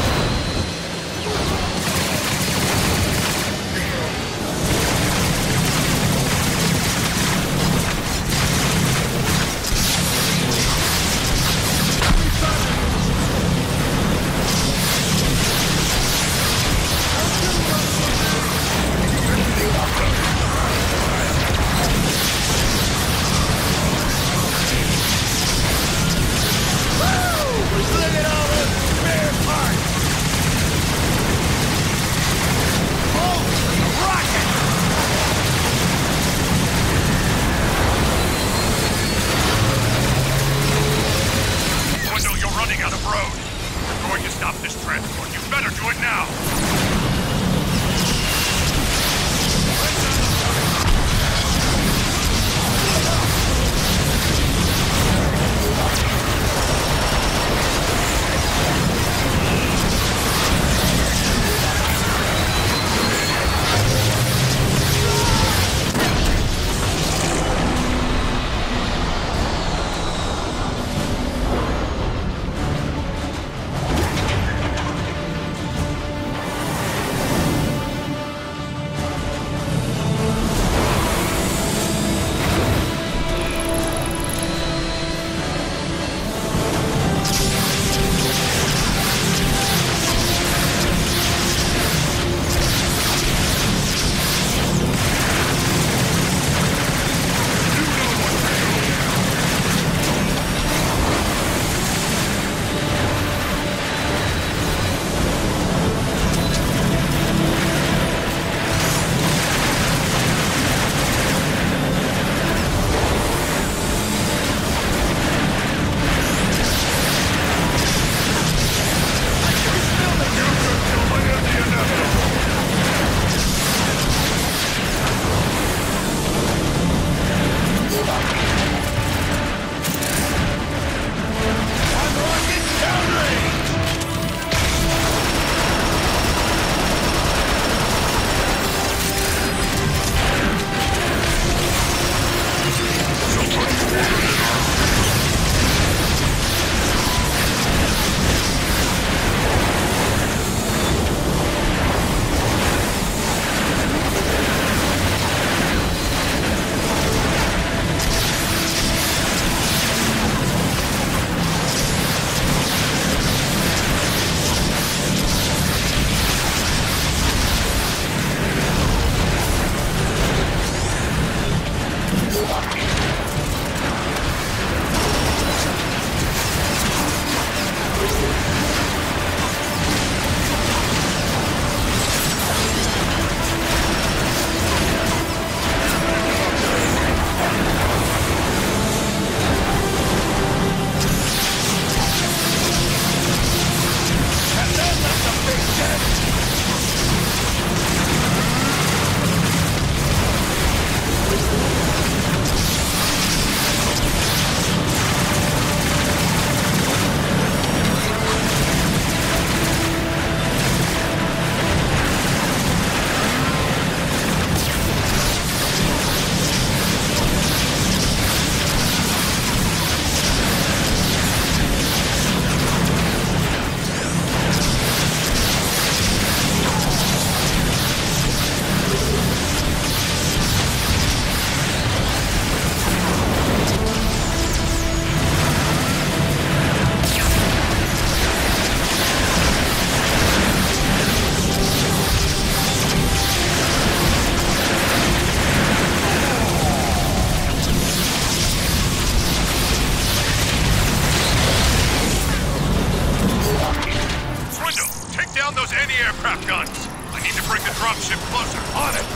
anti-aircraft guns. I need to bring the dropship closer. On it!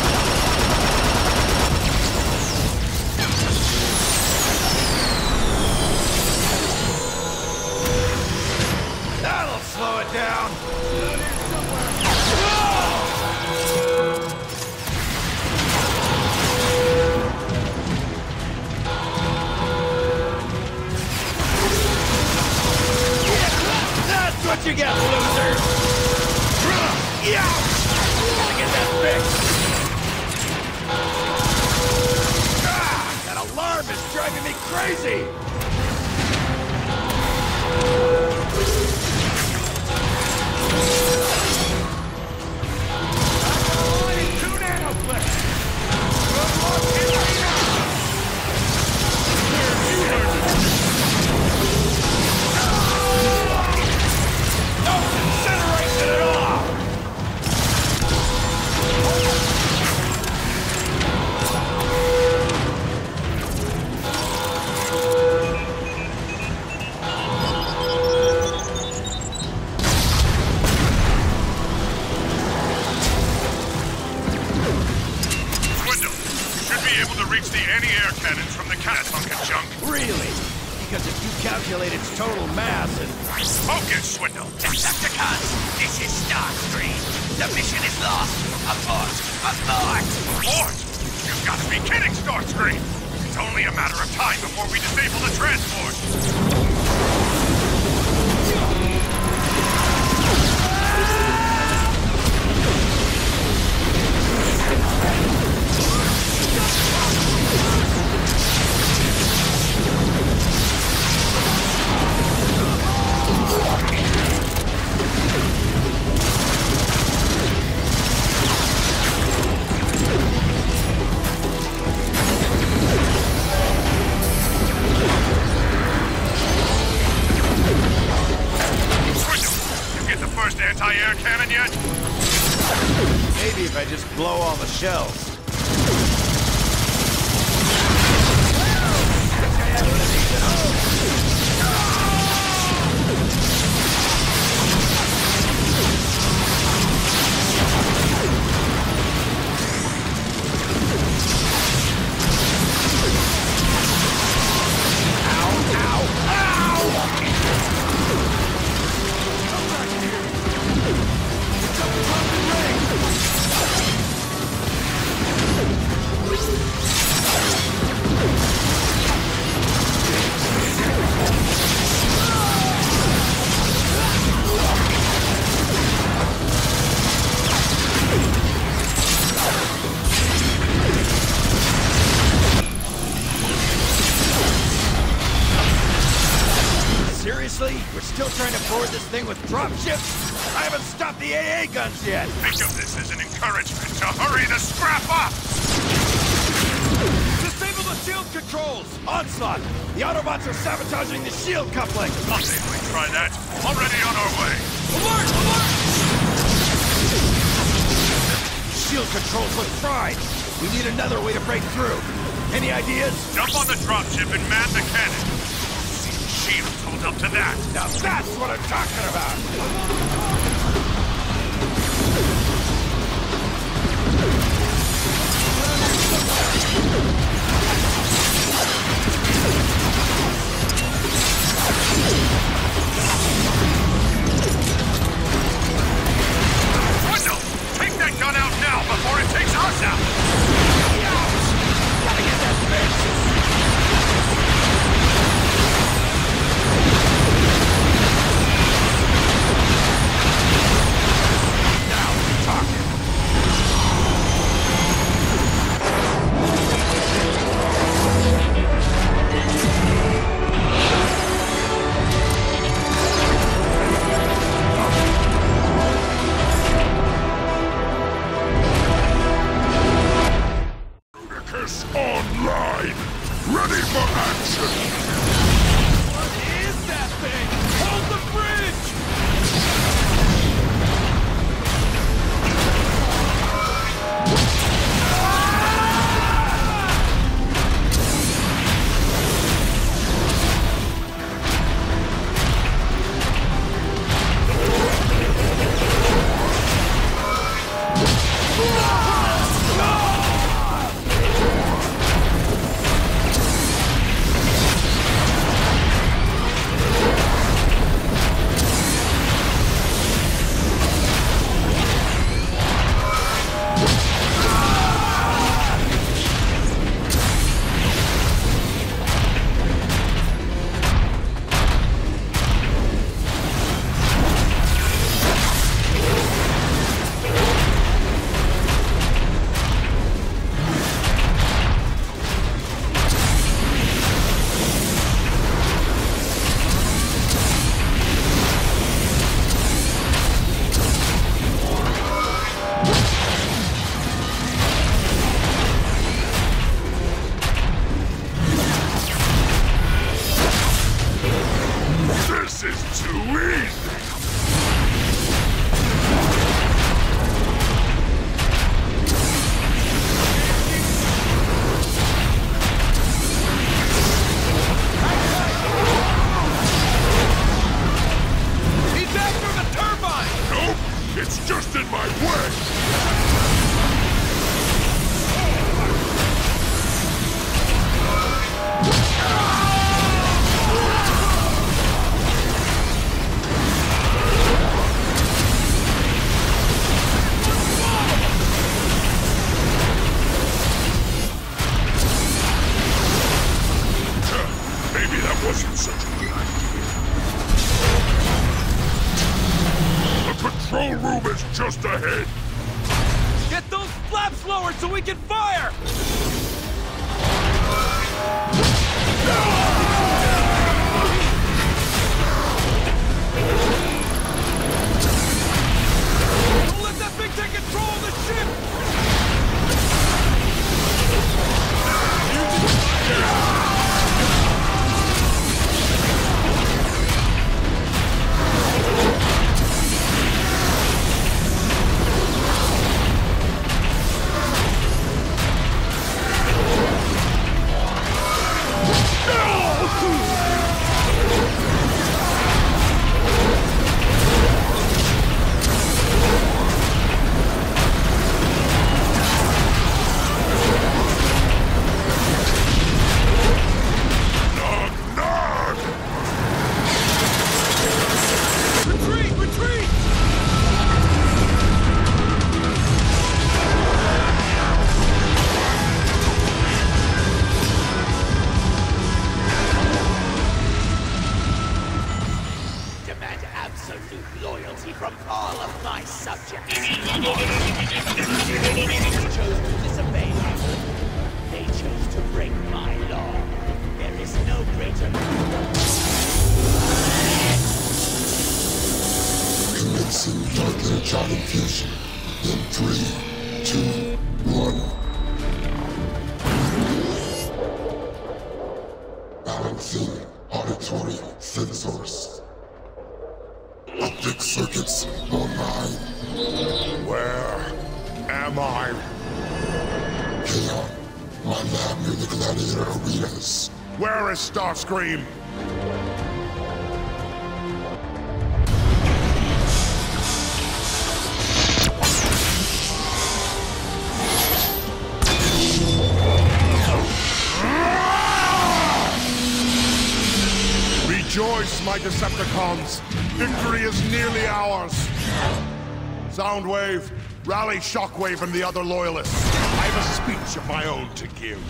That'll slow it down. That's what you get, losers! Yeah! Gotta get that fixed! That alarm is driving me crazy! calculate its total mass and... Focus, Swindle! Decepticons, this is Starscream. The mission is lost. Abort! Abort! Abort? You've got to be kidding, Starscream! It's only a matter of time before we disable the transport! Anti-air cannon yet? Maybe if I just blow all the shells. We're still trying to board this thing with dropships? I haven't stopped the AA guns yet! Think of this as an encouragement to hurry the scrap up! Disable the shield controls! Onslaught! The Autobots are sabotaging the shield coupling! I'll see if we try that. Already on our way. Alert! Alert! Shield controls look fried! We need another way to break through. Any ideas? Jump on the dropship and man the cannon. Shield holds up to that. Now that's what I'm talking about! Swindle! Take that gun out now before it takes us out! Gotta get that fixed! Online! Ready for action! What is that thing? Hold the bridge! control room is just ahead. Get those flaps lowered so we can fire! Don't let that thing take control of the ship! Where is Starscream? Rejoice, my Decepticons! Victory is nearly ours! Soundwave, rally Shockwave and the other loyalists. I have a speech of my own to give.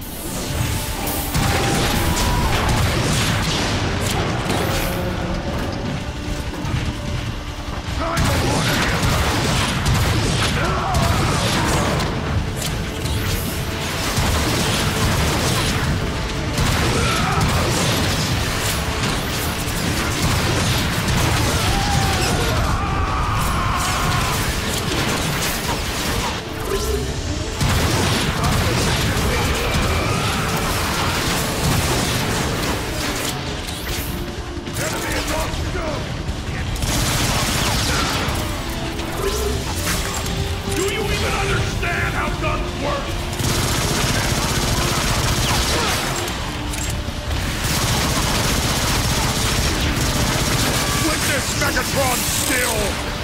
Megatron still!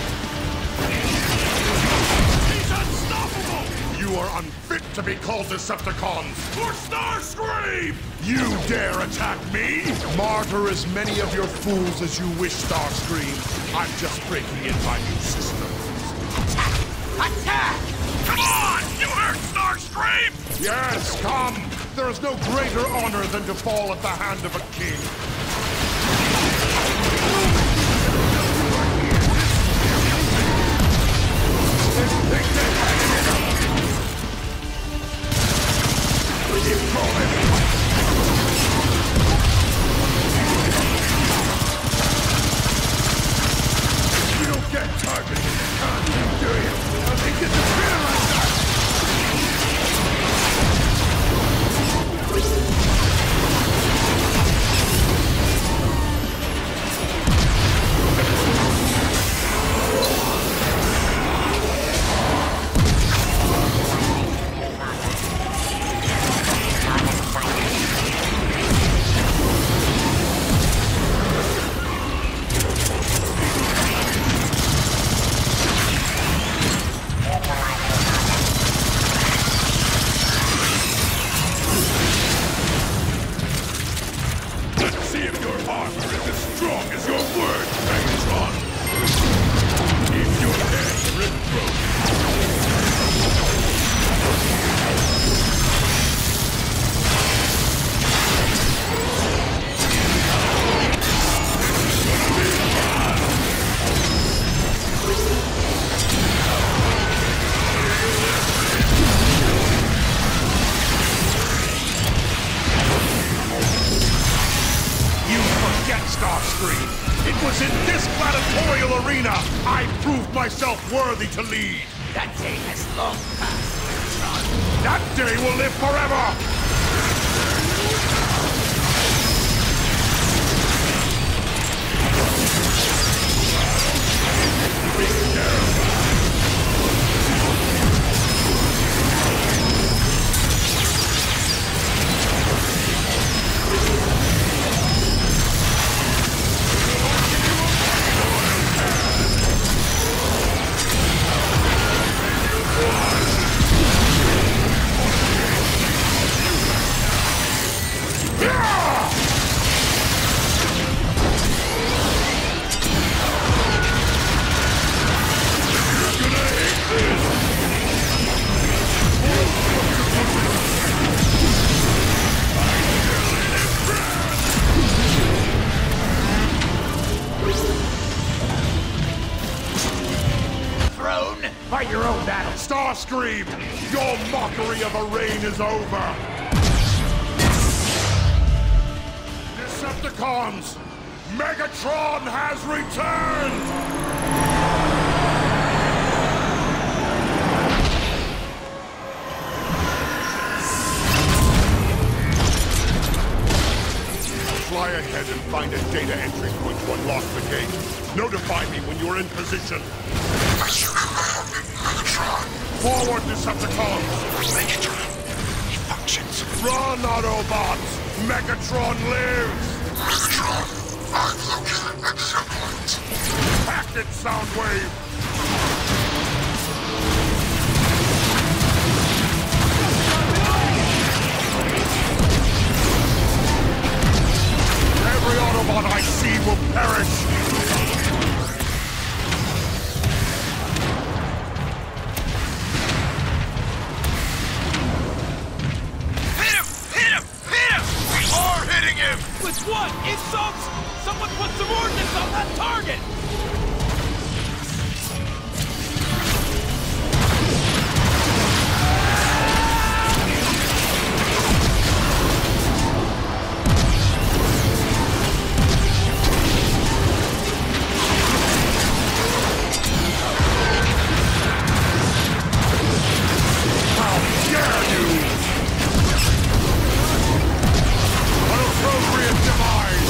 He's unstoppable! You are unfit to be called Decepticons! For Starscream! You dare attack me? Martyr as many of your fools as you wish, Starscream. I'm just breaking in my new system. Attack! Come on! You heard Starscream! Yes, come! There is no greater honor than to fall at the hand of a king. You don't get targeted in the content, do you? How they disappear like that? because in this gladiatorial arena, I proved myself worthy to lead. That day has long passed, Megatron. That day will live forever! Fight your own battle. Starscream, your mockery of a reign is over. Decepticons, Megatron has returned! Fly ahead and find a data entry point to unlock the gate. Notify me when you're in position. As you command, Megatron. Forward, Decepticons! Megatron. He functions. Run, Autobots! Megatron lives! Megatron, I've located exit point. Hack it, Soundwave! Every Autobot I see will perish! With what? Insults? Someone put some ordnance on that target! How dare you! Appropriate demise!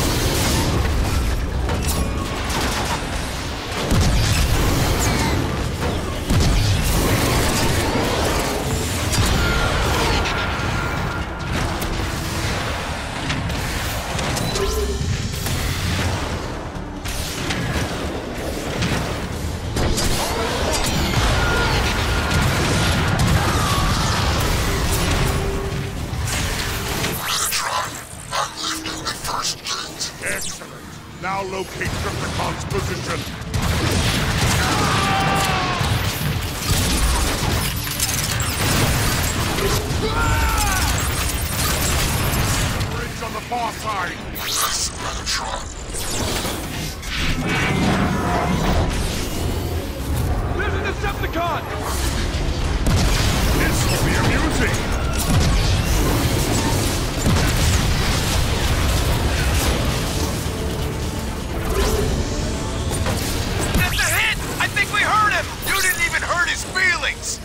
Excellent. Now locate Crypticon's position. Bridge on the far side. Yes, Megatron. There's a Decepticon! This will be amusing. That's a hit! I think we hurt him! You didn't even hurt his feelings!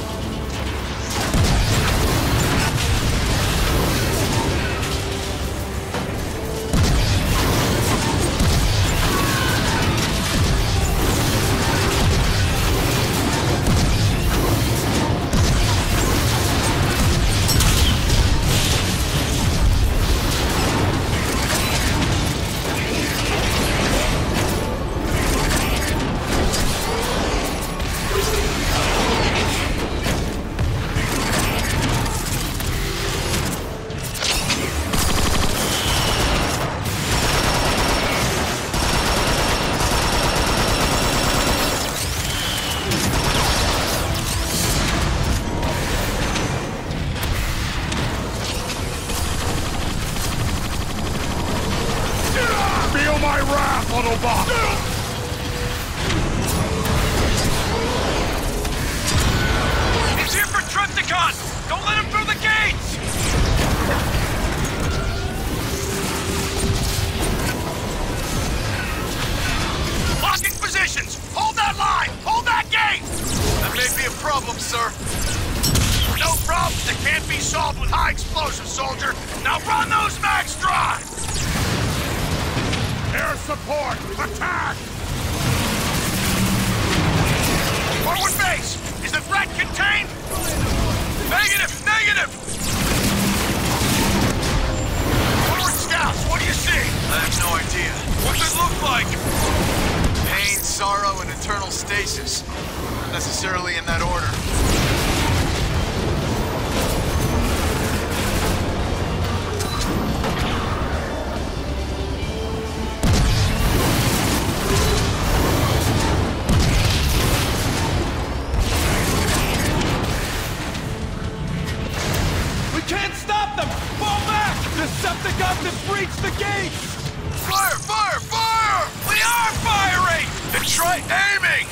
Feel my wrath, Autobot! He's here for Trypticon! Don't let him through the gates! problem, sir. No problems that can't be solved with high explosive, soldier. Now run those mags dry! Air support! Attack! Forward base! Is the threat contained? Negative! Negative! Forward scouts, what do you see? I have no idea. What's it look like? Pain, sorrow, and eternal stasis. Not necessarily in that order. Decepticons have breached the gates! Fire! Fire! Fire! We are firing! Then try aiming!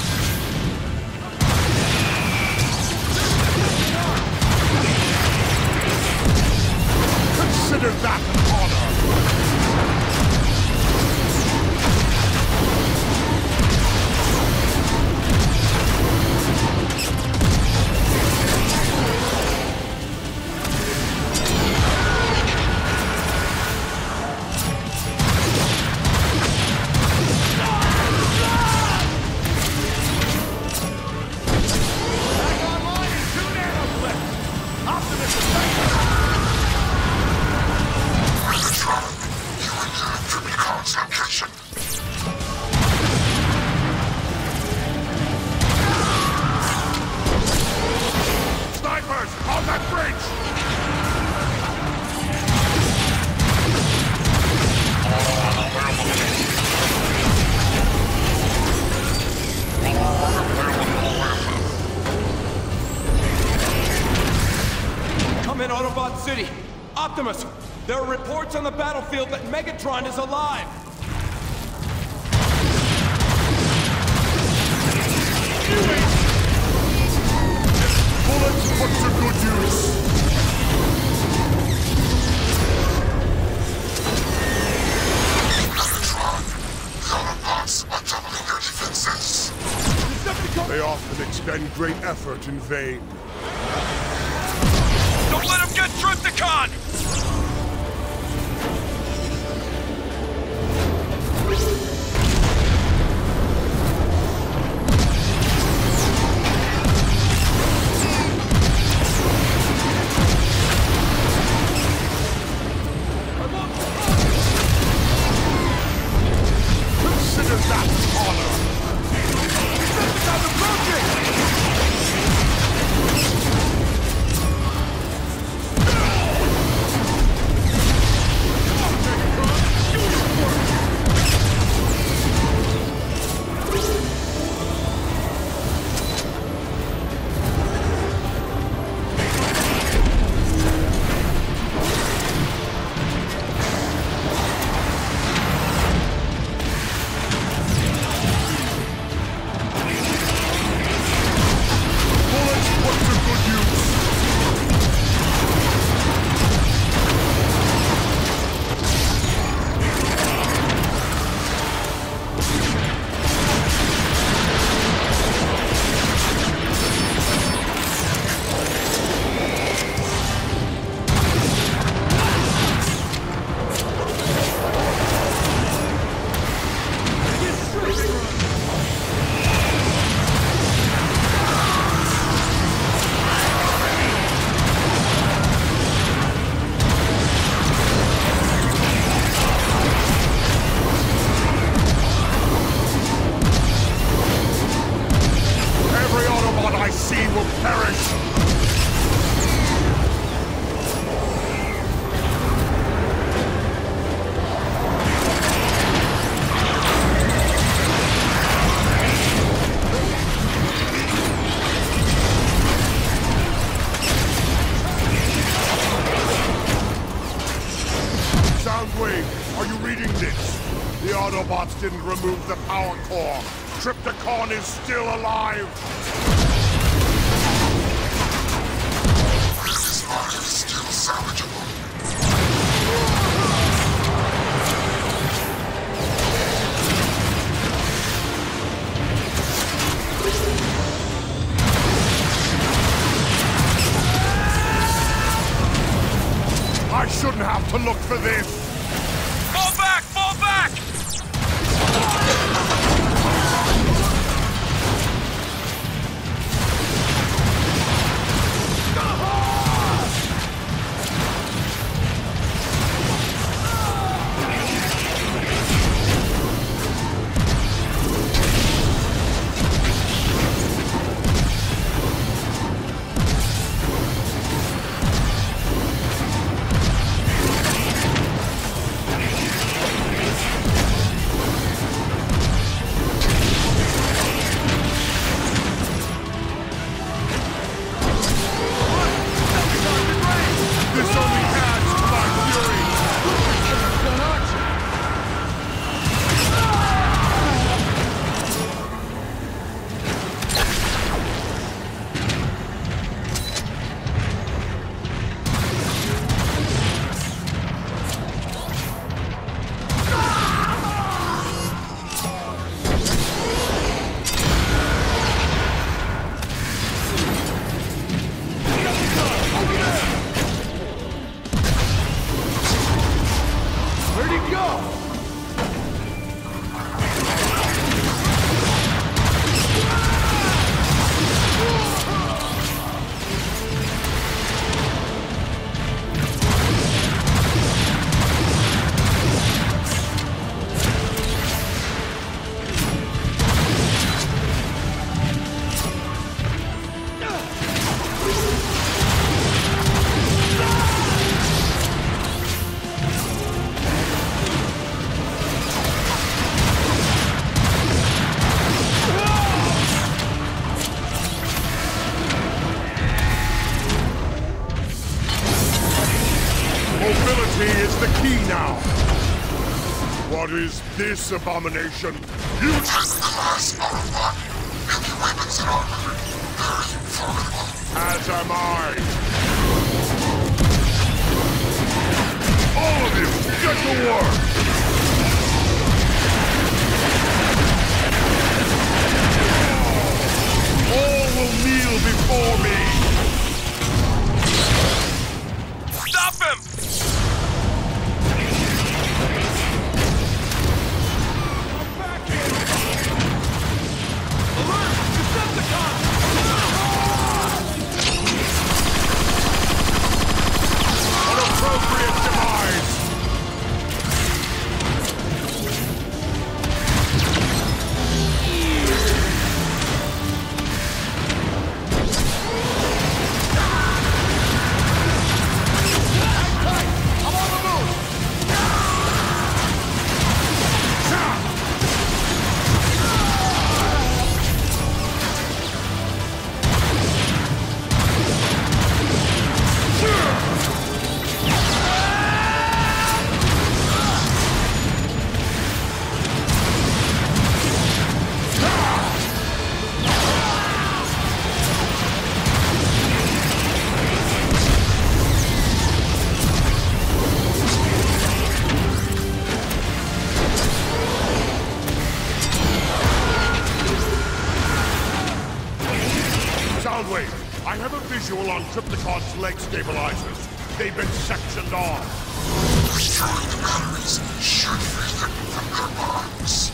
Consider that an honor! City. Optimus, there are reports on the battlefield that Megatron is alive. Bullets put to good use. Megatron, the Autobots are doubling their defenses. They often expend great effort in vain. Don't let him get Trypticon! Consider that honor! Decepticons approaching! Are you reading this? The Autobots didn't remove the power core. Trypticon is still alive. This part is still salvageable. to look for this! Fall back! Fall back! What is this abomination? You test the class out of body. Heavy weapons and armor. Very formidable. As am I. All of you, get to work! All will kneel before me! Stop him! Appropriate demise! I have a visual on Triplicon's leg stabilizers. They've been sectioned off. Destroying the batteries should free them from their bonds.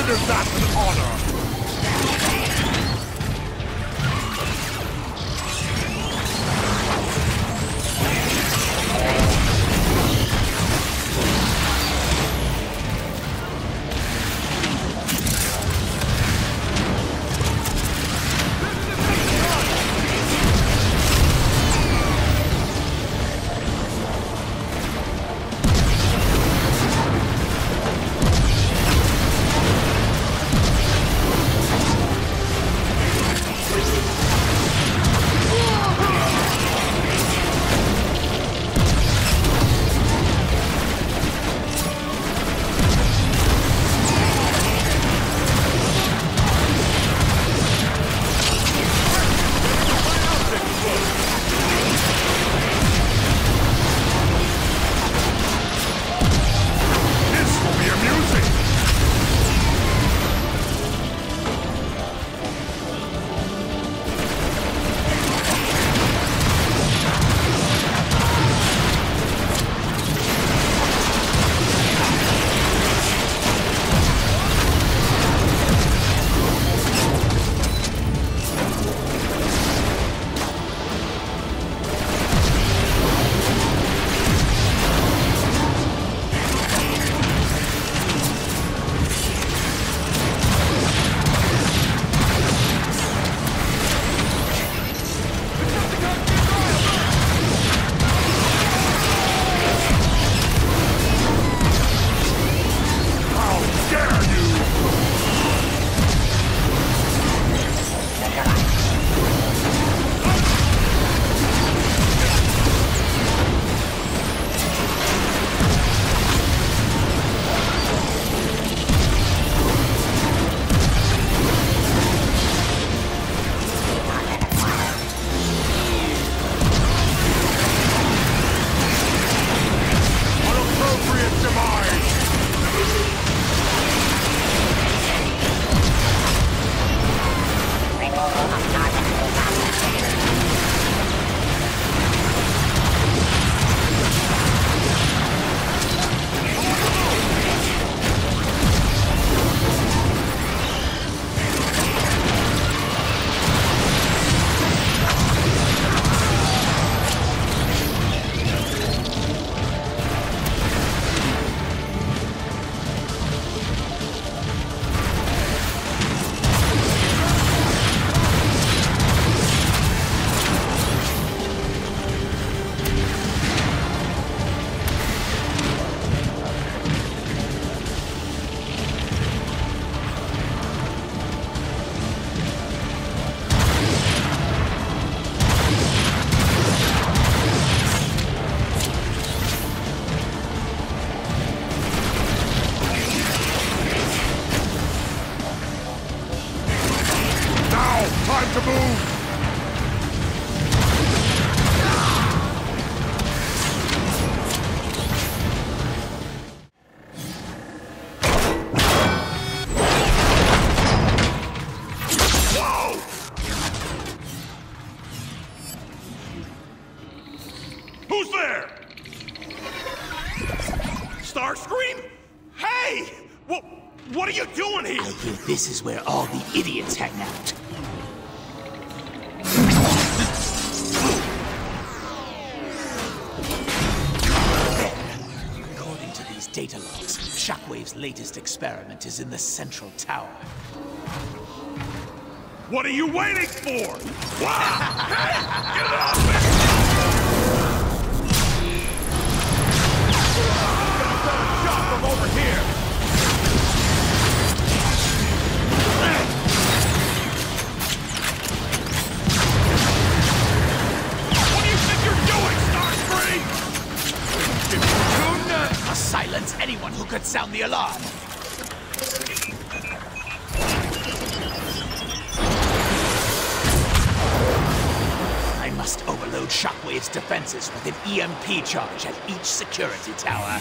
consider that an honor! Starscream? Hey! What are you doing here? I hear this is where all the idiots hang out. According to these data logs, Shockwave's latest experiment is in the central tower. What are you waiting for? Wow! Hey! Get off me! Shot from over here! What do you think you're doing, Starscream? Must silence anyone who could sound the alarm. I must overload Shockwave's defenses with an EMP charge at each security tower.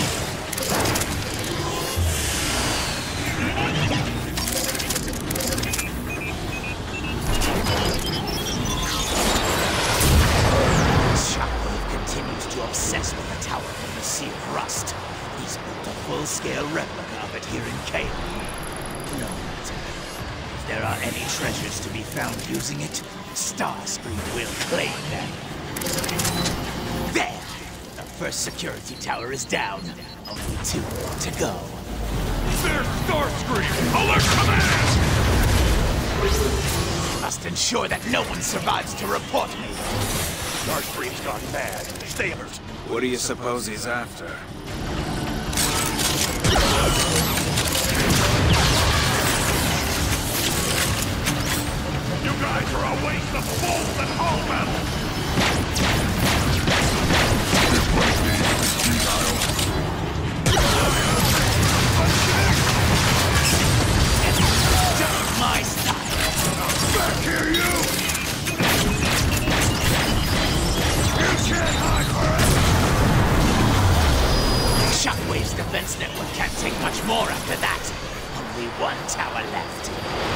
Shockwave continues to obsess with the tower from the sea of rust. He's built a full-scale replica of it here in Kale. are any treasures to be found using it, Starscream will claim them. There! The first security tower is down. Only 2 more to go. There's Starscream! Alert command! Must ensure that no one survives to report me. Starscream's gone mad. Stay alert. What do you suppose he's after? You guys are a waste of bolts and hull metal! Just my style. Back here, you! You can't hide forever! Shockwave's defense network can't take much more after that. Only 1 tower left.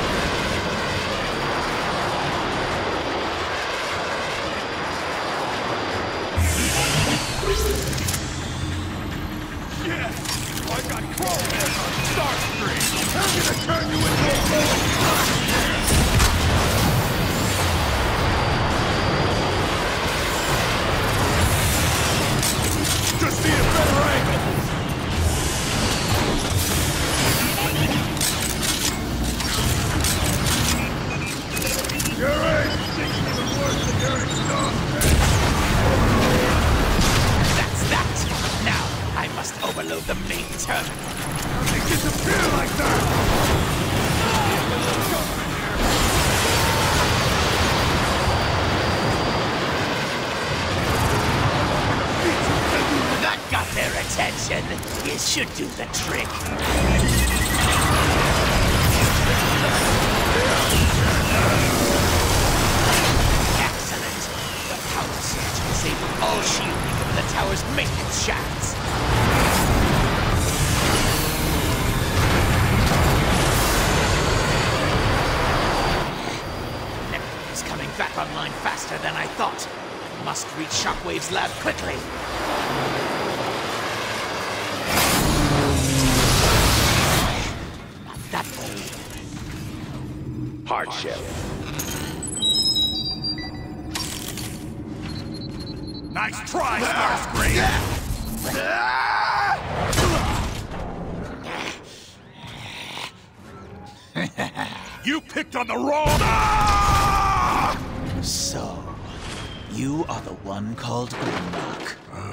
Yeah! I got crawlheads on Starscream! I'm gonna turn you into a bullet! Just need a better angle! Your aim stinks even worse than your exhaustion! That's that! Now, I must overload the main terminal. They disappear like that! That got their attention. It should do the trick. Excellent. The power surge disabled all shielding from the tower's maintenance shafts. Network is coming back online faster than I thought. Must reach Shockwave's lab quickly. Not that way. Hardship. Nice try, Starscream! You picked on the wrong... So, you are the one called Grimlock.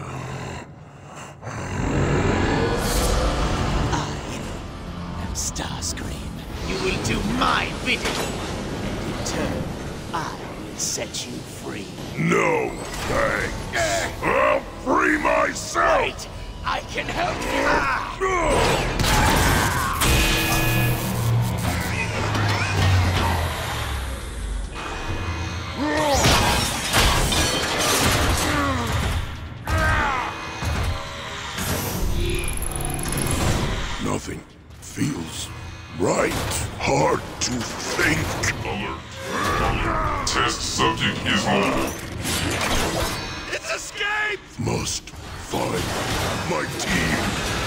I am Starscream. You will do my bidding. And in turn, I will set you free. No, thanks. I'll free myself! Wait! I can help you! Nothing feels right. Hard to think. Alert. Test subject is mobile. It's escaped! Must find my team.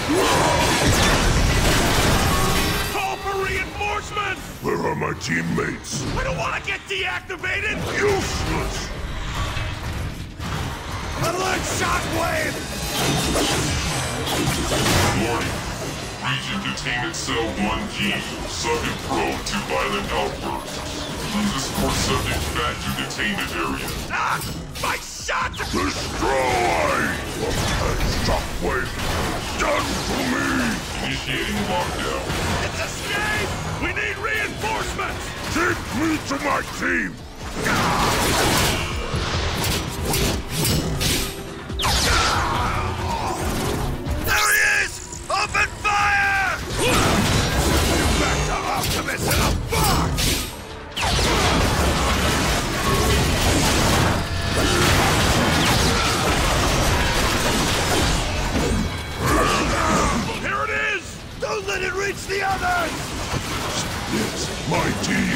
Call for reinforcements! Where are my teammates? I don't want to get deactivated! Useless! Alert Shockwave! Warning. Region containment cell 1G. Subject prone to violent outbursts. Please escort subject back to containment area. Ah! My shot! Destroy! That shockwave done for me! Initiating lockdown. It's escape! We need reinforcements! Take me to my team! There he is! Open fire! Back to Optimus in a box! Here it is! Don't let it reach the others! It's my team!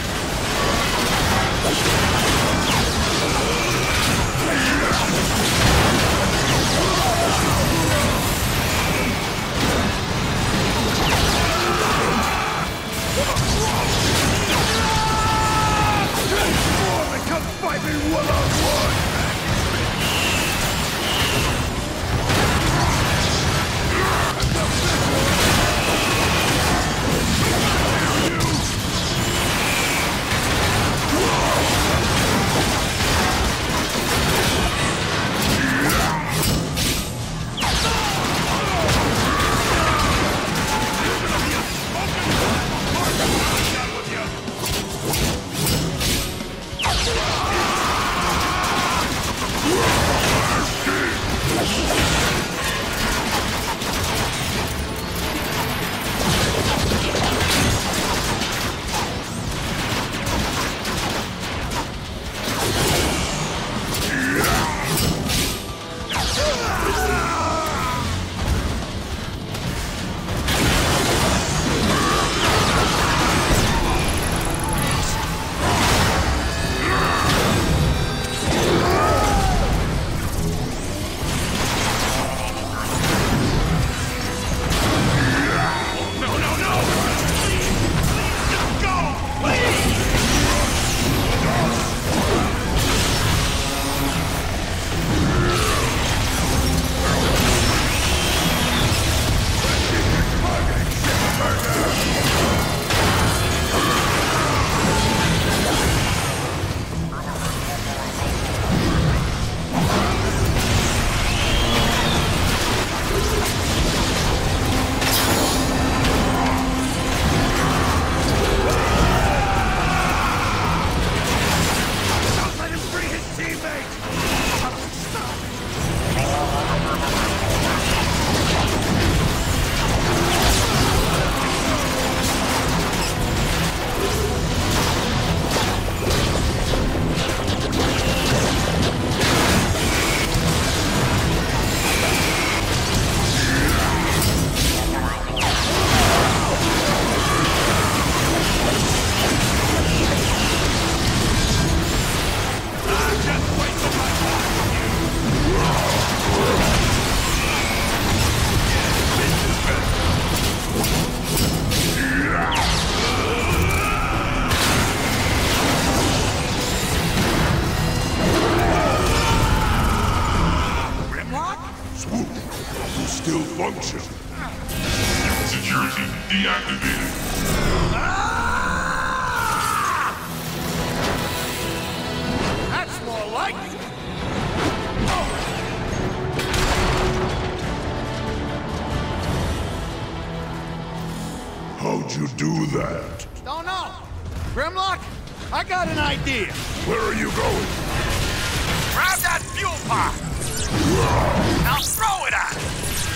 you do that? Don't know. Grimlock, I got an idea. Where are you going? Grab that fuel pod! Now throw it at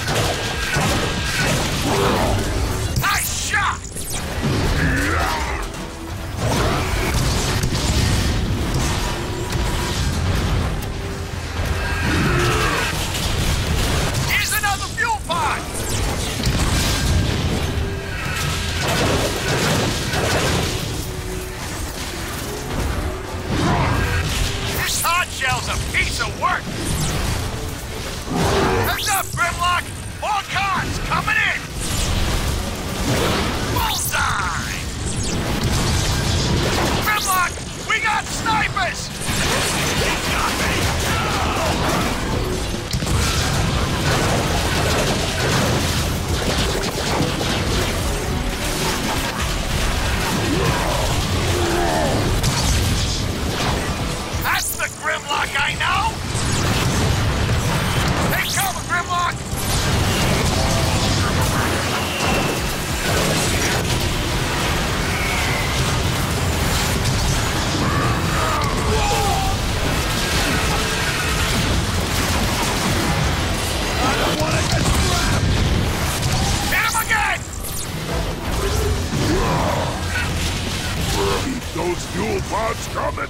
him! Nice shot! Here's another fuel pod! This hard shell's a piece of work! Heads up, Grimlock! More cars coming in! Bullseye! Grimlock, we got snipers! You got me! That's the Grimlock I know! Take cover, Grimlock! I don't want to get trapped! Hit him again! Keep those fuel pods coming!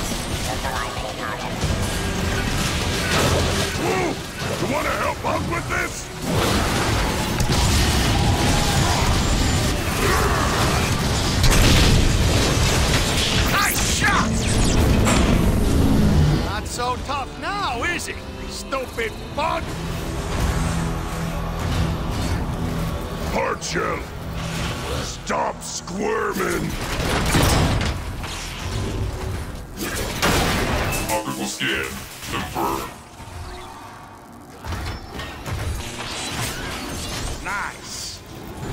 Whoa! You want to help out with this? Nice shot! Not so tough now, is he? Stupid bug! Hard shell! Stop squirming! Optical scan confirmed. Nice.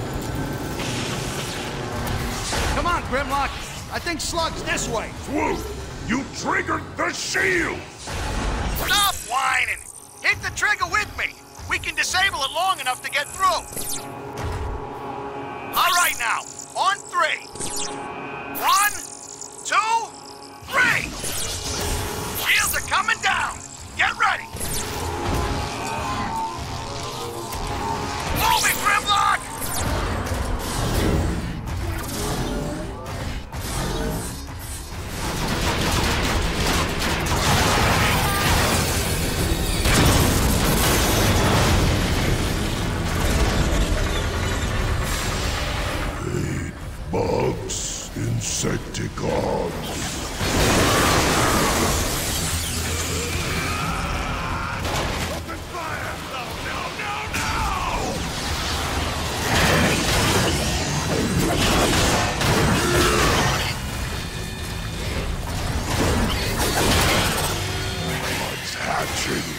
Come on, Grimlock. I think Slug's this way. Swoop! You triggered the shield! Stop whining! Hit the trigger with me! We can disable it long enough to get through! All right now, on 3. 1, 2, 3! Shields are coming down! Get ready! Move it, Grimlock! Bugs, Insecticons. Open fire! No! It's hatching.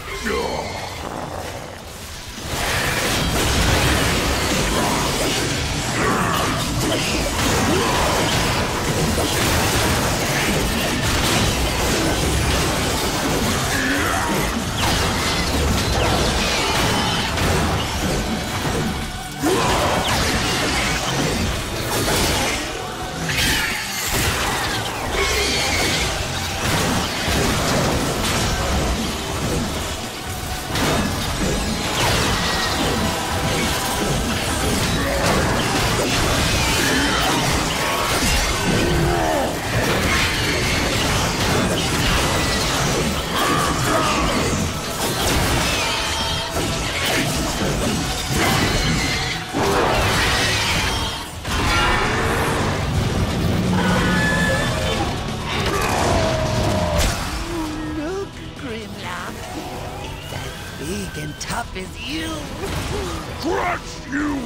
Look, Grimlock. It's as big and tough as you. Crush you!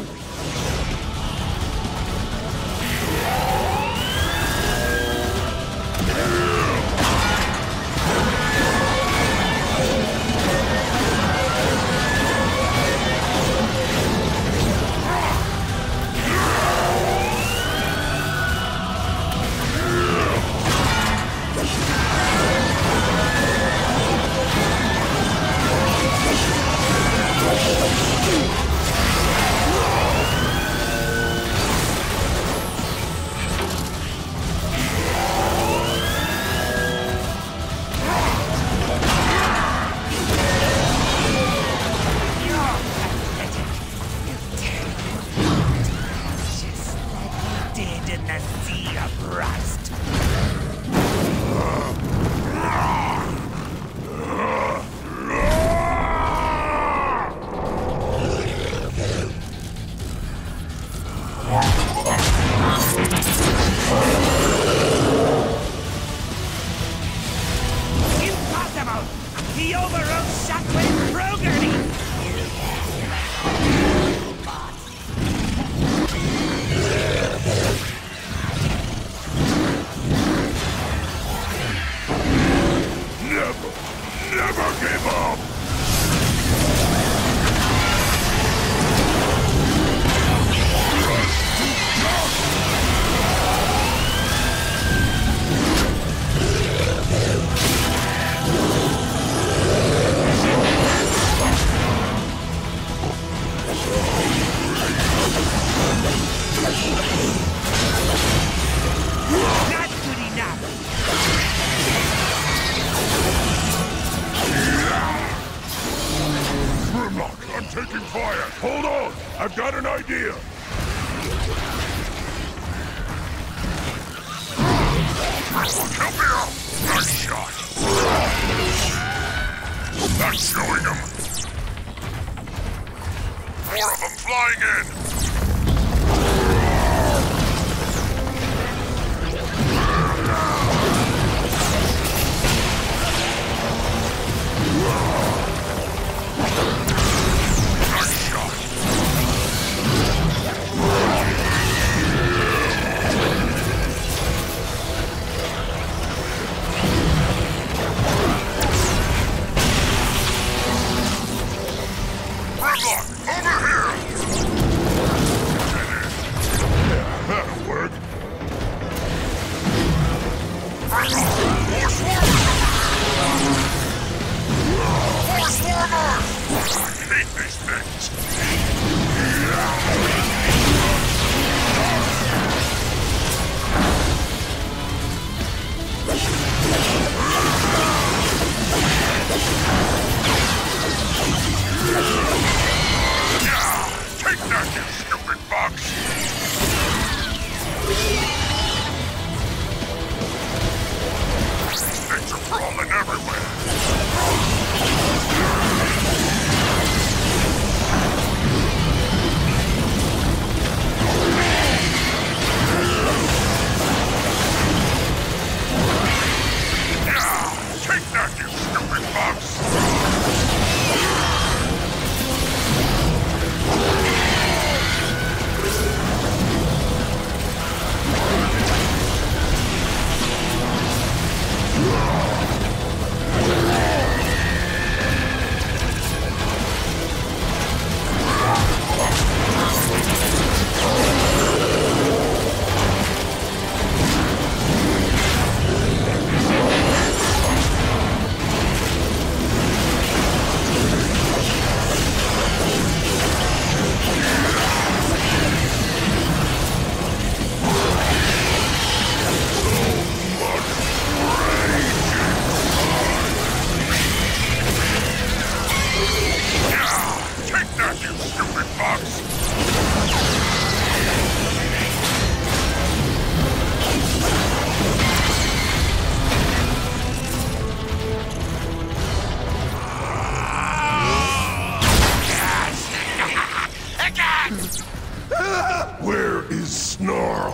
a sea of rust. Impossible! He overrode Shockwave Programming! Never give up! Not good enough! Grimlock, I'm taking fire! Hold on! I've got an idea! Help me out! Nice shot! That's showing him! More of them flying in! Where is Snarl?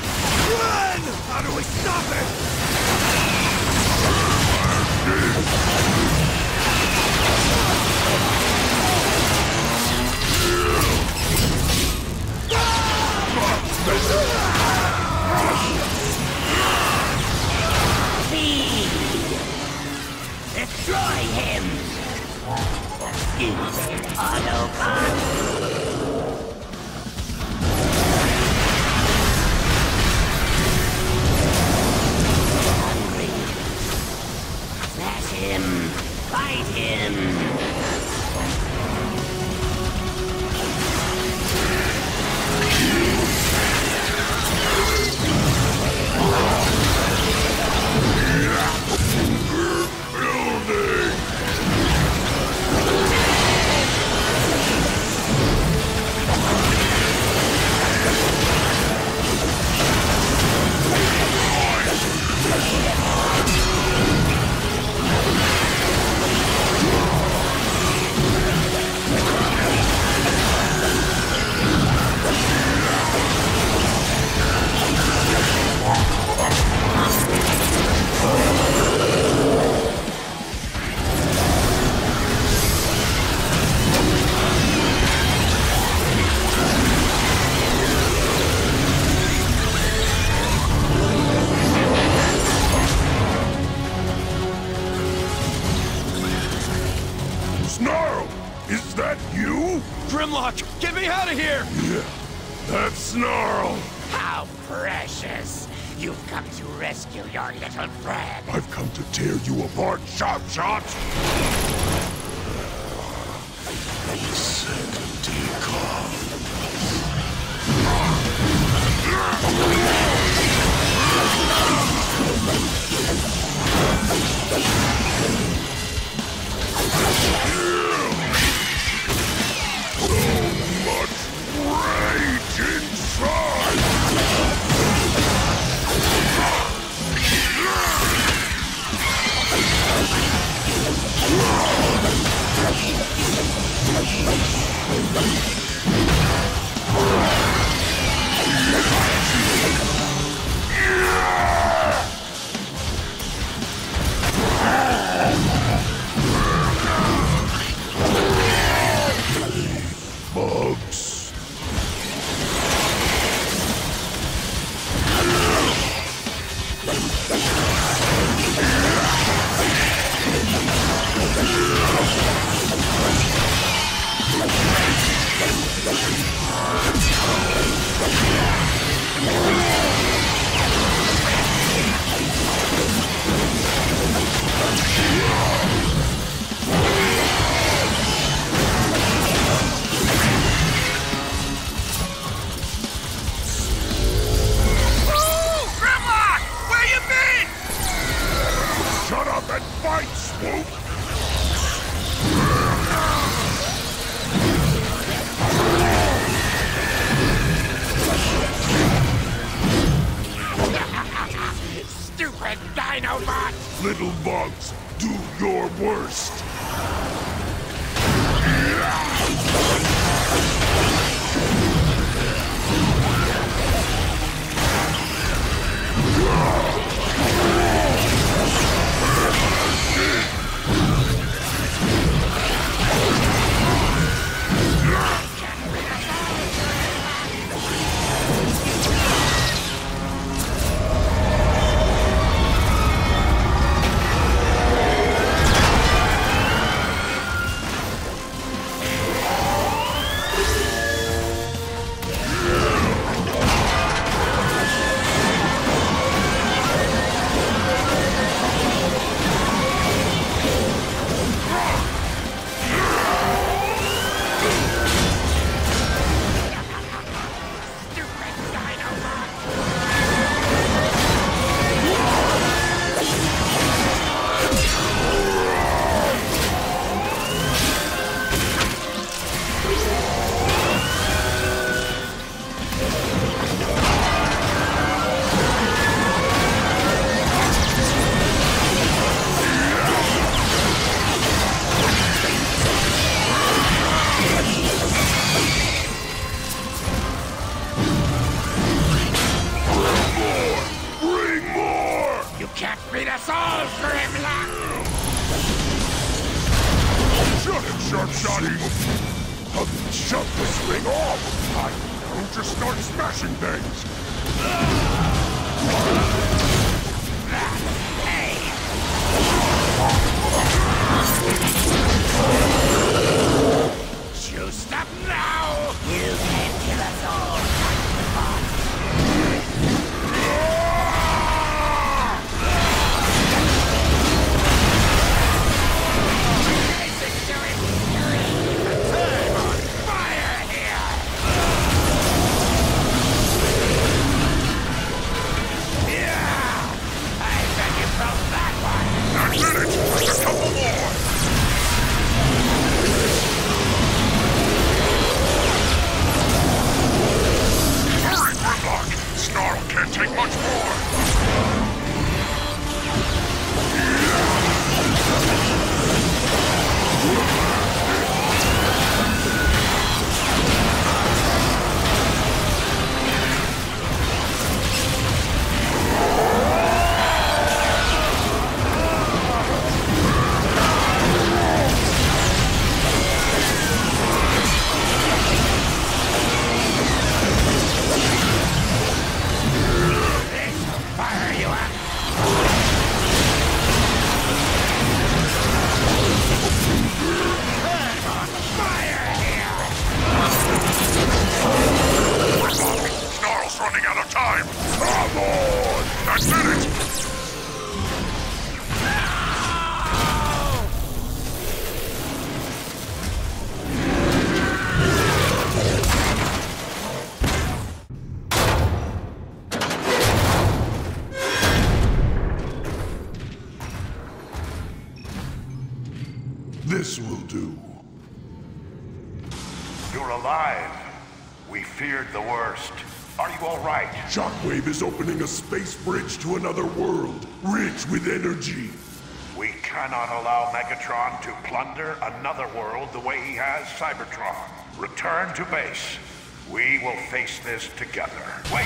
Run! How do we stop it? Destroy him! Use an Autobot! Smash him! of here! Yeah, that snarl! How precious! You've come to rescue your little friend. I've come to tear you apart, Shot! Bugs. Shut up and fight, Swoop! Stupid Dinobot! Little bugs, do your worst! Beat us all, Grimlock! Shut it, Sharpshotty! Shut this thing off! Don't just start smashing things! Hey! You stop now! You can't kill us all! Take much more! Fire you out! This will do. You're alive. We feared the worst. Are you all right? Shockwave is opening a space bridge to another world, rich with energy. We cannot allow Megatron to plunder another world the way he has Cybertron. Return to base. We will face this together. Wait.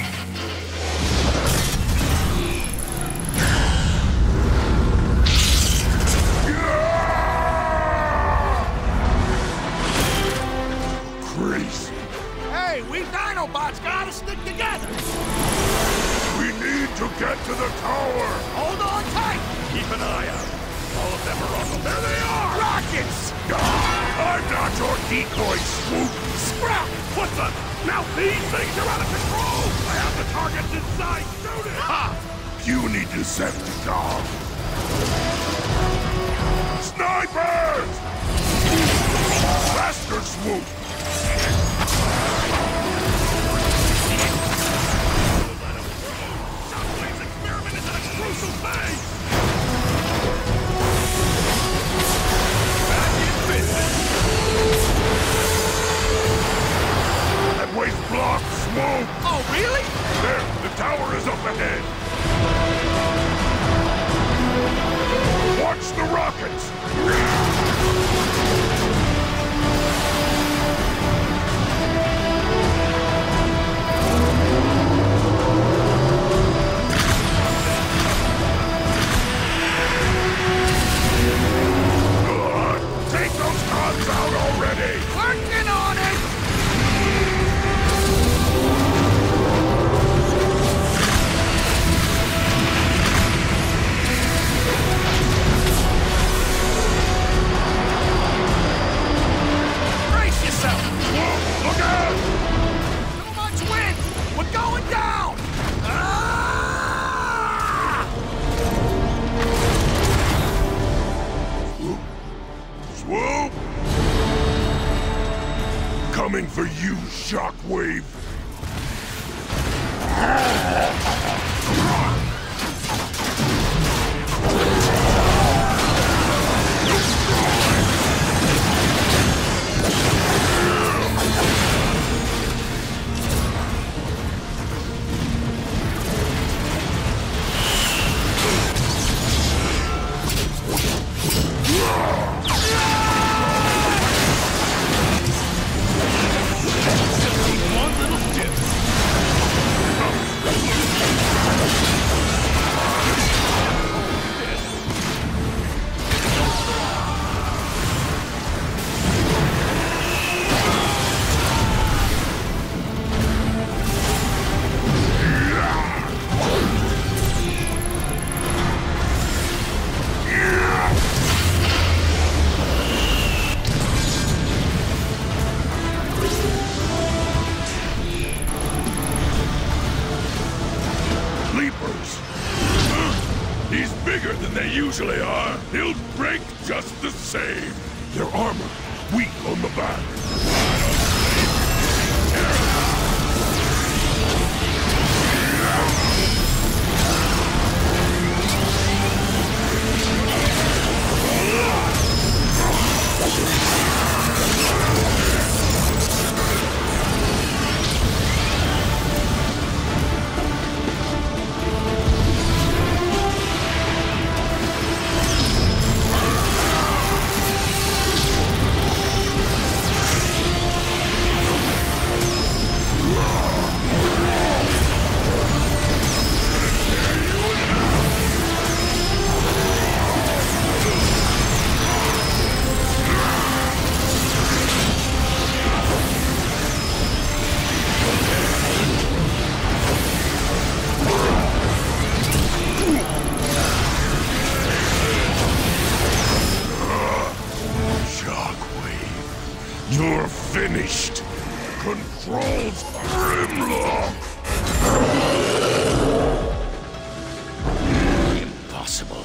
Crazy. Hey, we Dinobots gotta stick together! We need to get to the tower! Hold on tight! Keep an eye out. All of them are on the... There they are! Rockets! I'm not your decoy, Swoop! Sprout! What the? Now these things are out of control! I have the targets inside! Shoot it! Ha! Puny Decepticon! Snipers! Faster, Swoop! Shockwave's experiment is in a crucial phase! Back in business! That way's blocked, Swoop! Oh, really? There, the tower is up ahead! Watch the rockets! Take those cons out already! Working on it! Brace yourself! Whoa, look out! Too much wind! We're going down! Ah! Swoop! Coming for you, Shockwave! He's bigger than they usually are. He'll break just the same. Their armor, weak on the back. You're finished. Controls Grimlock. Impossible.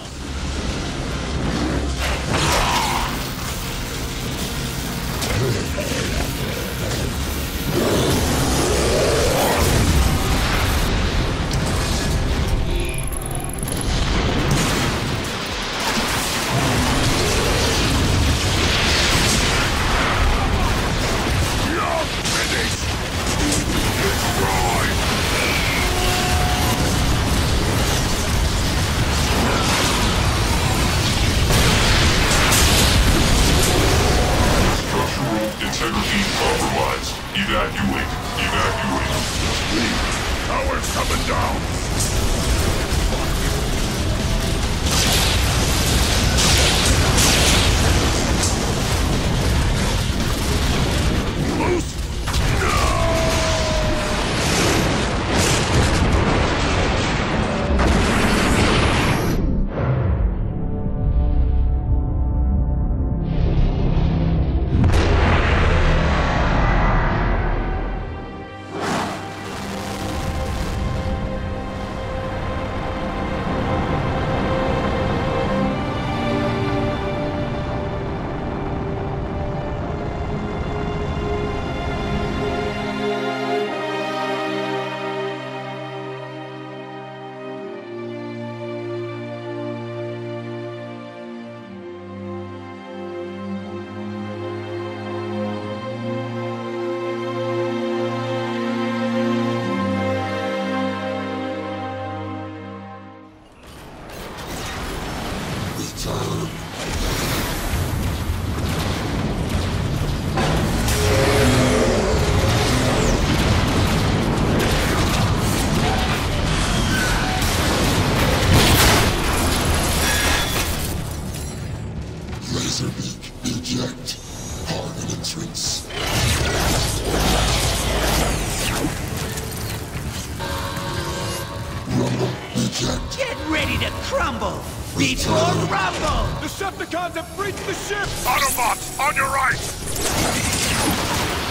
Get ready to crumble before rumble! Decepticons have breached the ship! Autobots, on your right!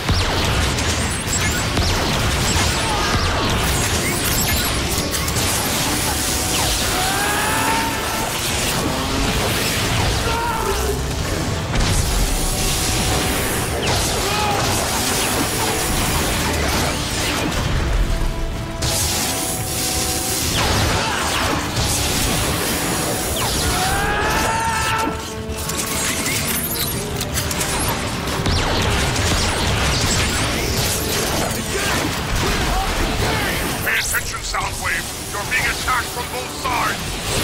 Soundwave, you're being attacked from both sides!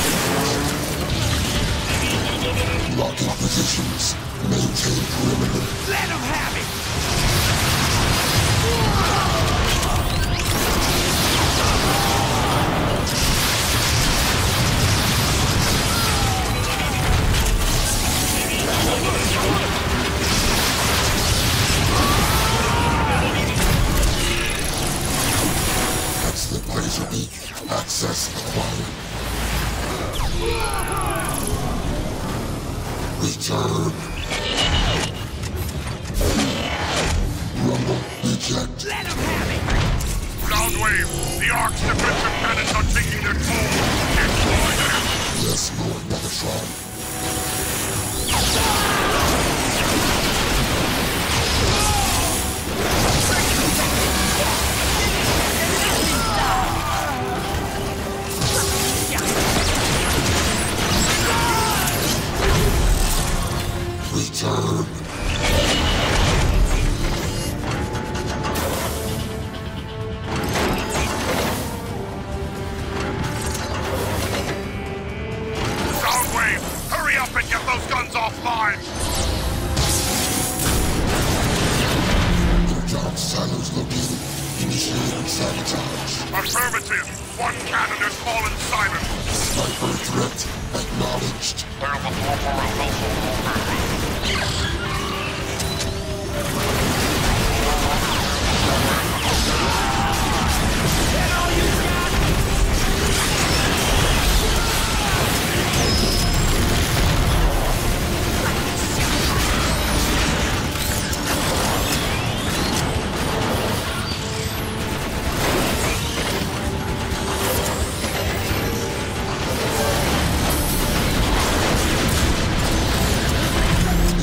Locking positions. Maintain perimeter. Let him have it! Laser beak. Access acquired. Return. Rumble eject. Let him have it! Soundwave, the Ark's defensive cannons are taking their toll. Destroy them! Yes, Lord Megatron. Return. Soundwave, hurry up and get those guns offline! Air-down silos located. Initiating sabotage. Affirmative! One cannon has fallen silent! Sniper threat acknowledged.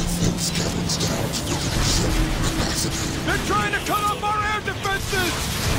They're trying to cut off our air defenses!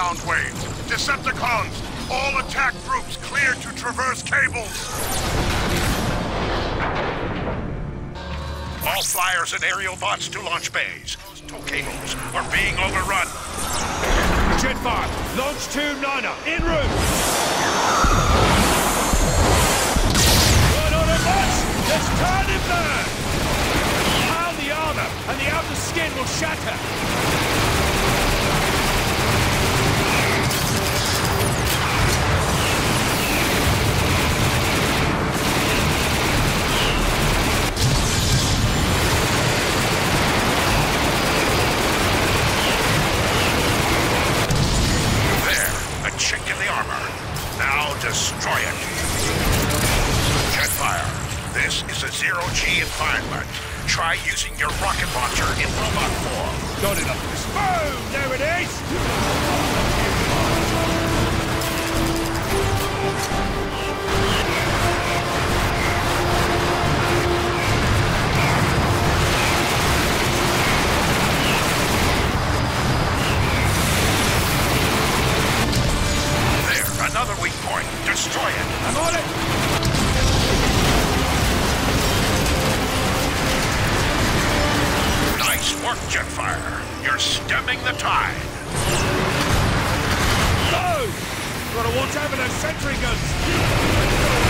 sound waves. Decepticons, all attack groups cleared to traverse cables. All flyers and aerial bots to launch bays. Tow cables are being overrun. Jetfire, launch 2-9er, en route! Run on a bots! Let's turn him back! Pile the armor, and the outer skin will shatter! Chink in the armor. Now destroy it. Jetfire, this is a zero-G environment. Try using your rocket launcher in robot form. Got it up this. Boom! There it is! Another weak point. Destroy it. I'm on it! Nice work, Jetfire. You're stemming the tide. Go! Gotta watch over those sentry guns.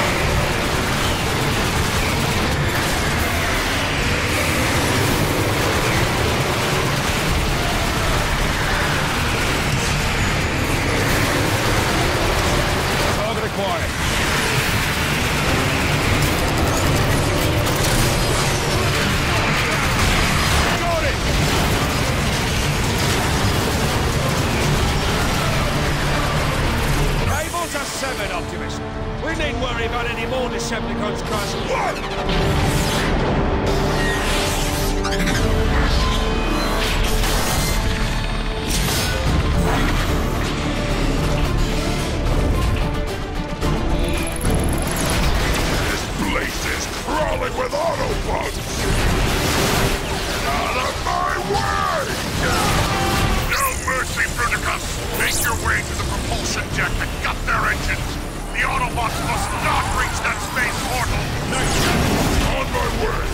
Quiet. Got it! Cables are severed, Optimus. We needn't worry about any more Decepticons crashing. Crawling with Autobots! Out of my way! No mercy, Bruticus! Make your way to the propulsion deck and gut their engines! The Autobots must not reach that space portal! On my way!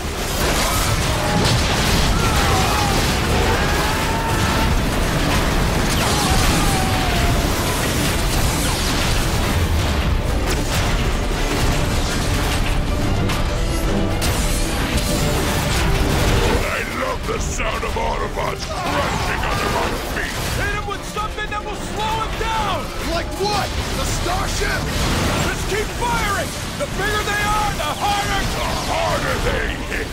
The sound of Autobots crashing under my feet! Hit him with something that will slow him down! Like what? The starship? Let's keep firing! The bigger they are, the harder they hit!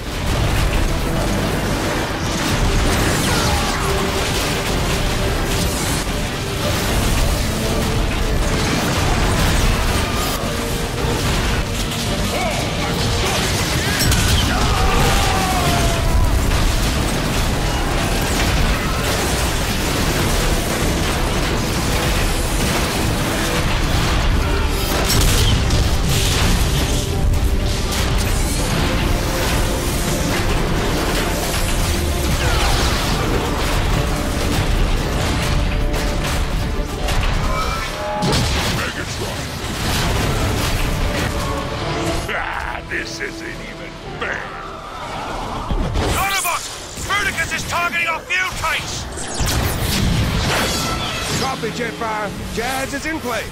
This isn't even fair! Autobots! Verticus is targeting our fuel tanks! Copy, Jetfire. Jazz is in play.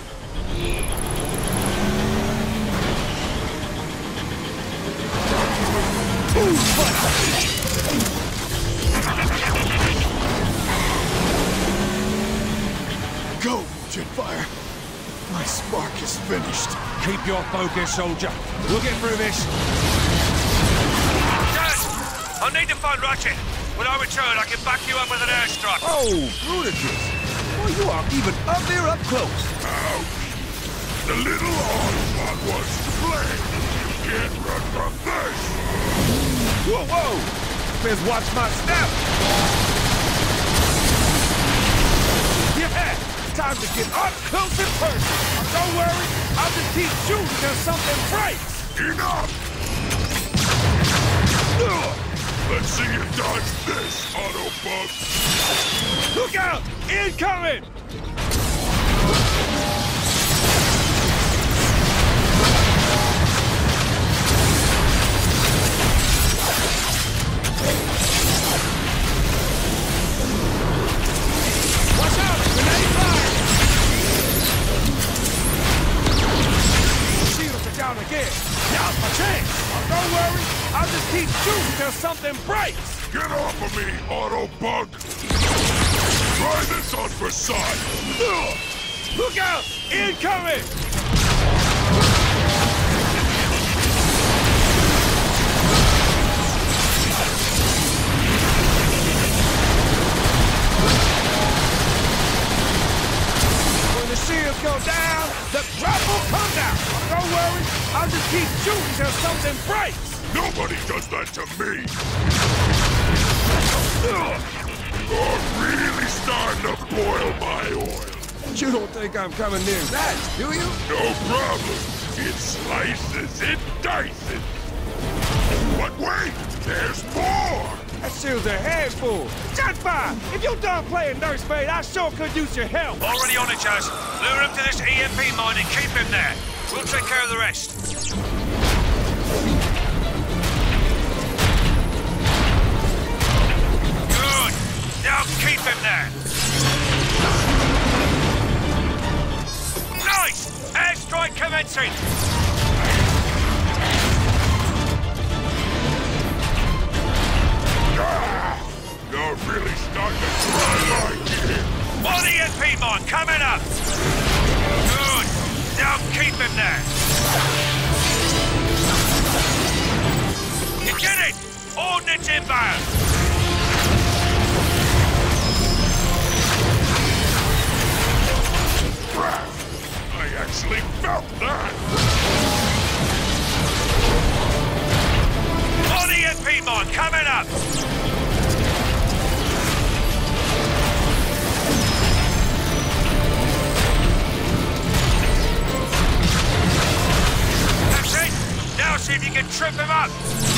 Go, Jetfire. My spark is finished. Keep your focus, soldier. We'll get through this. Dad! I need to find Ratchet. When I return, I can back you up with an airstrike. Oh, Bruticus. Well, you are even uglier up close. Ouch! The little Autobot wants to play. You can't run from this. Whoa, whoa! Best watch my step. Yeah! Time to get up close and personal. Don't worry, I'll just keep shooting till something breaks. Enough! Let's see you dodge this, Autobot. Look out! Incoming! till something breaks! Get off of me, Autobug! Try this on for size! Look out! Incoming! When the shields go down, the drop will come down! Don't worry, I'll just keep shooting till something breaks! Nobody does that to me! You're really starting to boil my oil. You don't think I'm coming near that, do you? No problem. It slices, it dices. But wait, there's more! That shield's a handful! Jetfire! If you're done playing nursemaid, I sure could use your help! Already on it, Jazz. Lure him to this EMP mine and keep him there. We'll take care of the rest. Good! Now keep him there! Nice! Airstrike commencing! You're really starting to cry like it. One EMP mine coming up! Good! Now keep him there! You get it! Ordnance inbound! I actually felt that! One EMP mine coming up! That's it! Now see if you can trip him up!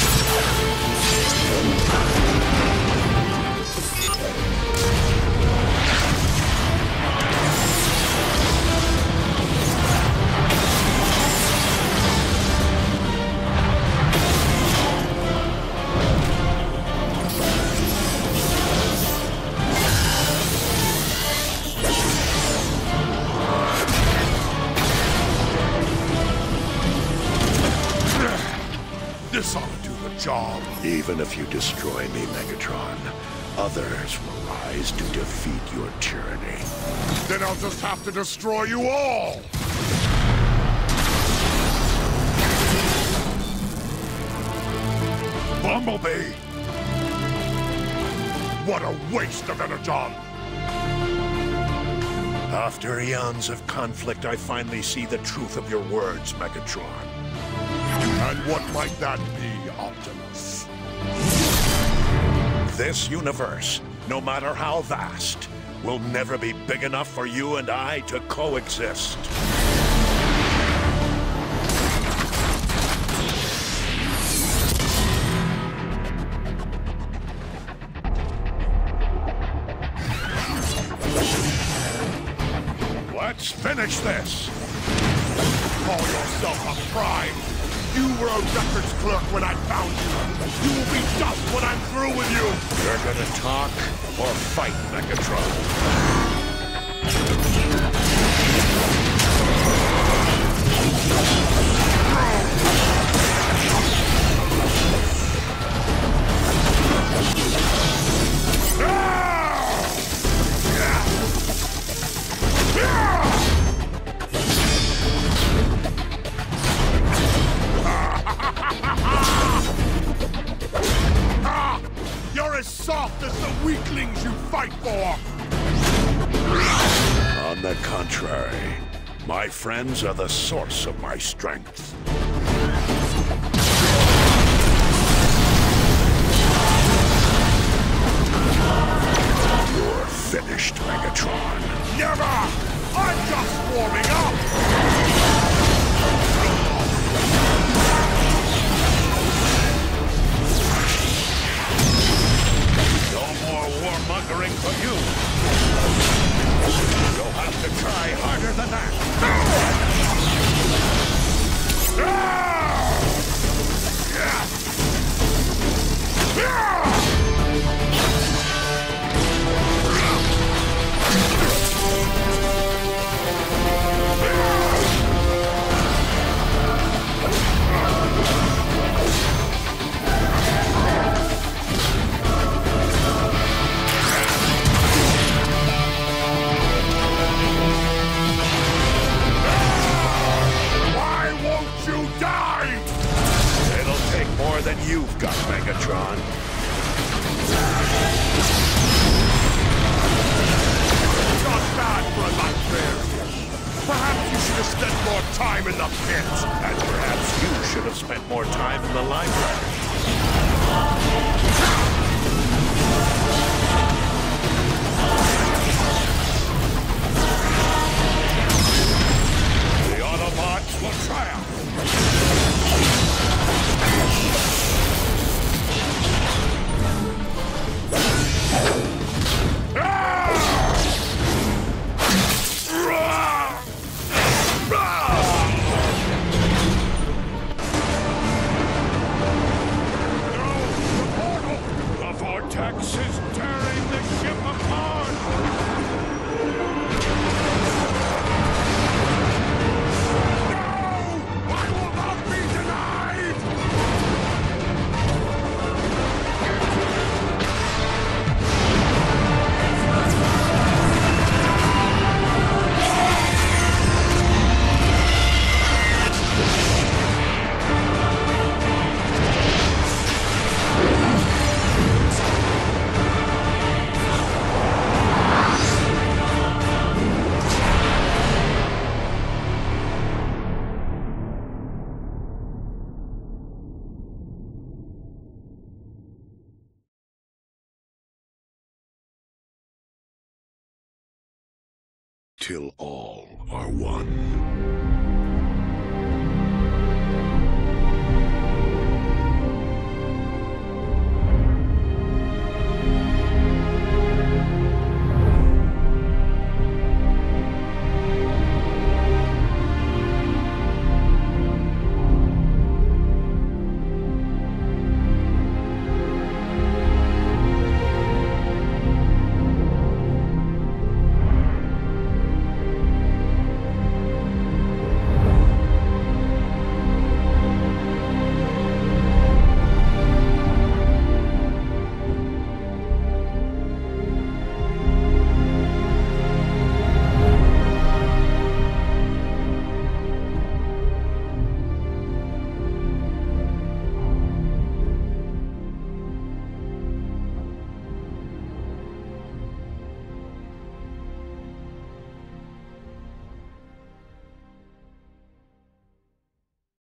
This ought to do the job. Even if you destroy me, Megatron, others will rise to defeat your tyranny. Then I'll just have to destroy you all! Bumblebee! What a waste of energon! After eons of conflict, I finally see the truth of your words, Megatron. And what might that be, Optimus? This universe, no matter how vast, will never be big enough for you and I to coexist. Let's finish this! Call yourself a prime! You were a records clerk when I found you! You will be dust when I'm through with you! You're gonna talk or fight, Megatron? You're as soft as the weaklings you fight for! On the contrary, my friends are the source of my strength. You're finished, Megatron. Never! I'm just warming up! No more warmongering from you. You'll have to try harder than that. Perhaps you should have spent more time in the pit. And perhaps you should have spent more time in the library. The Autobots will triumph. Vortex is tearing the ship apart! No! I will not be denied! Till all are one.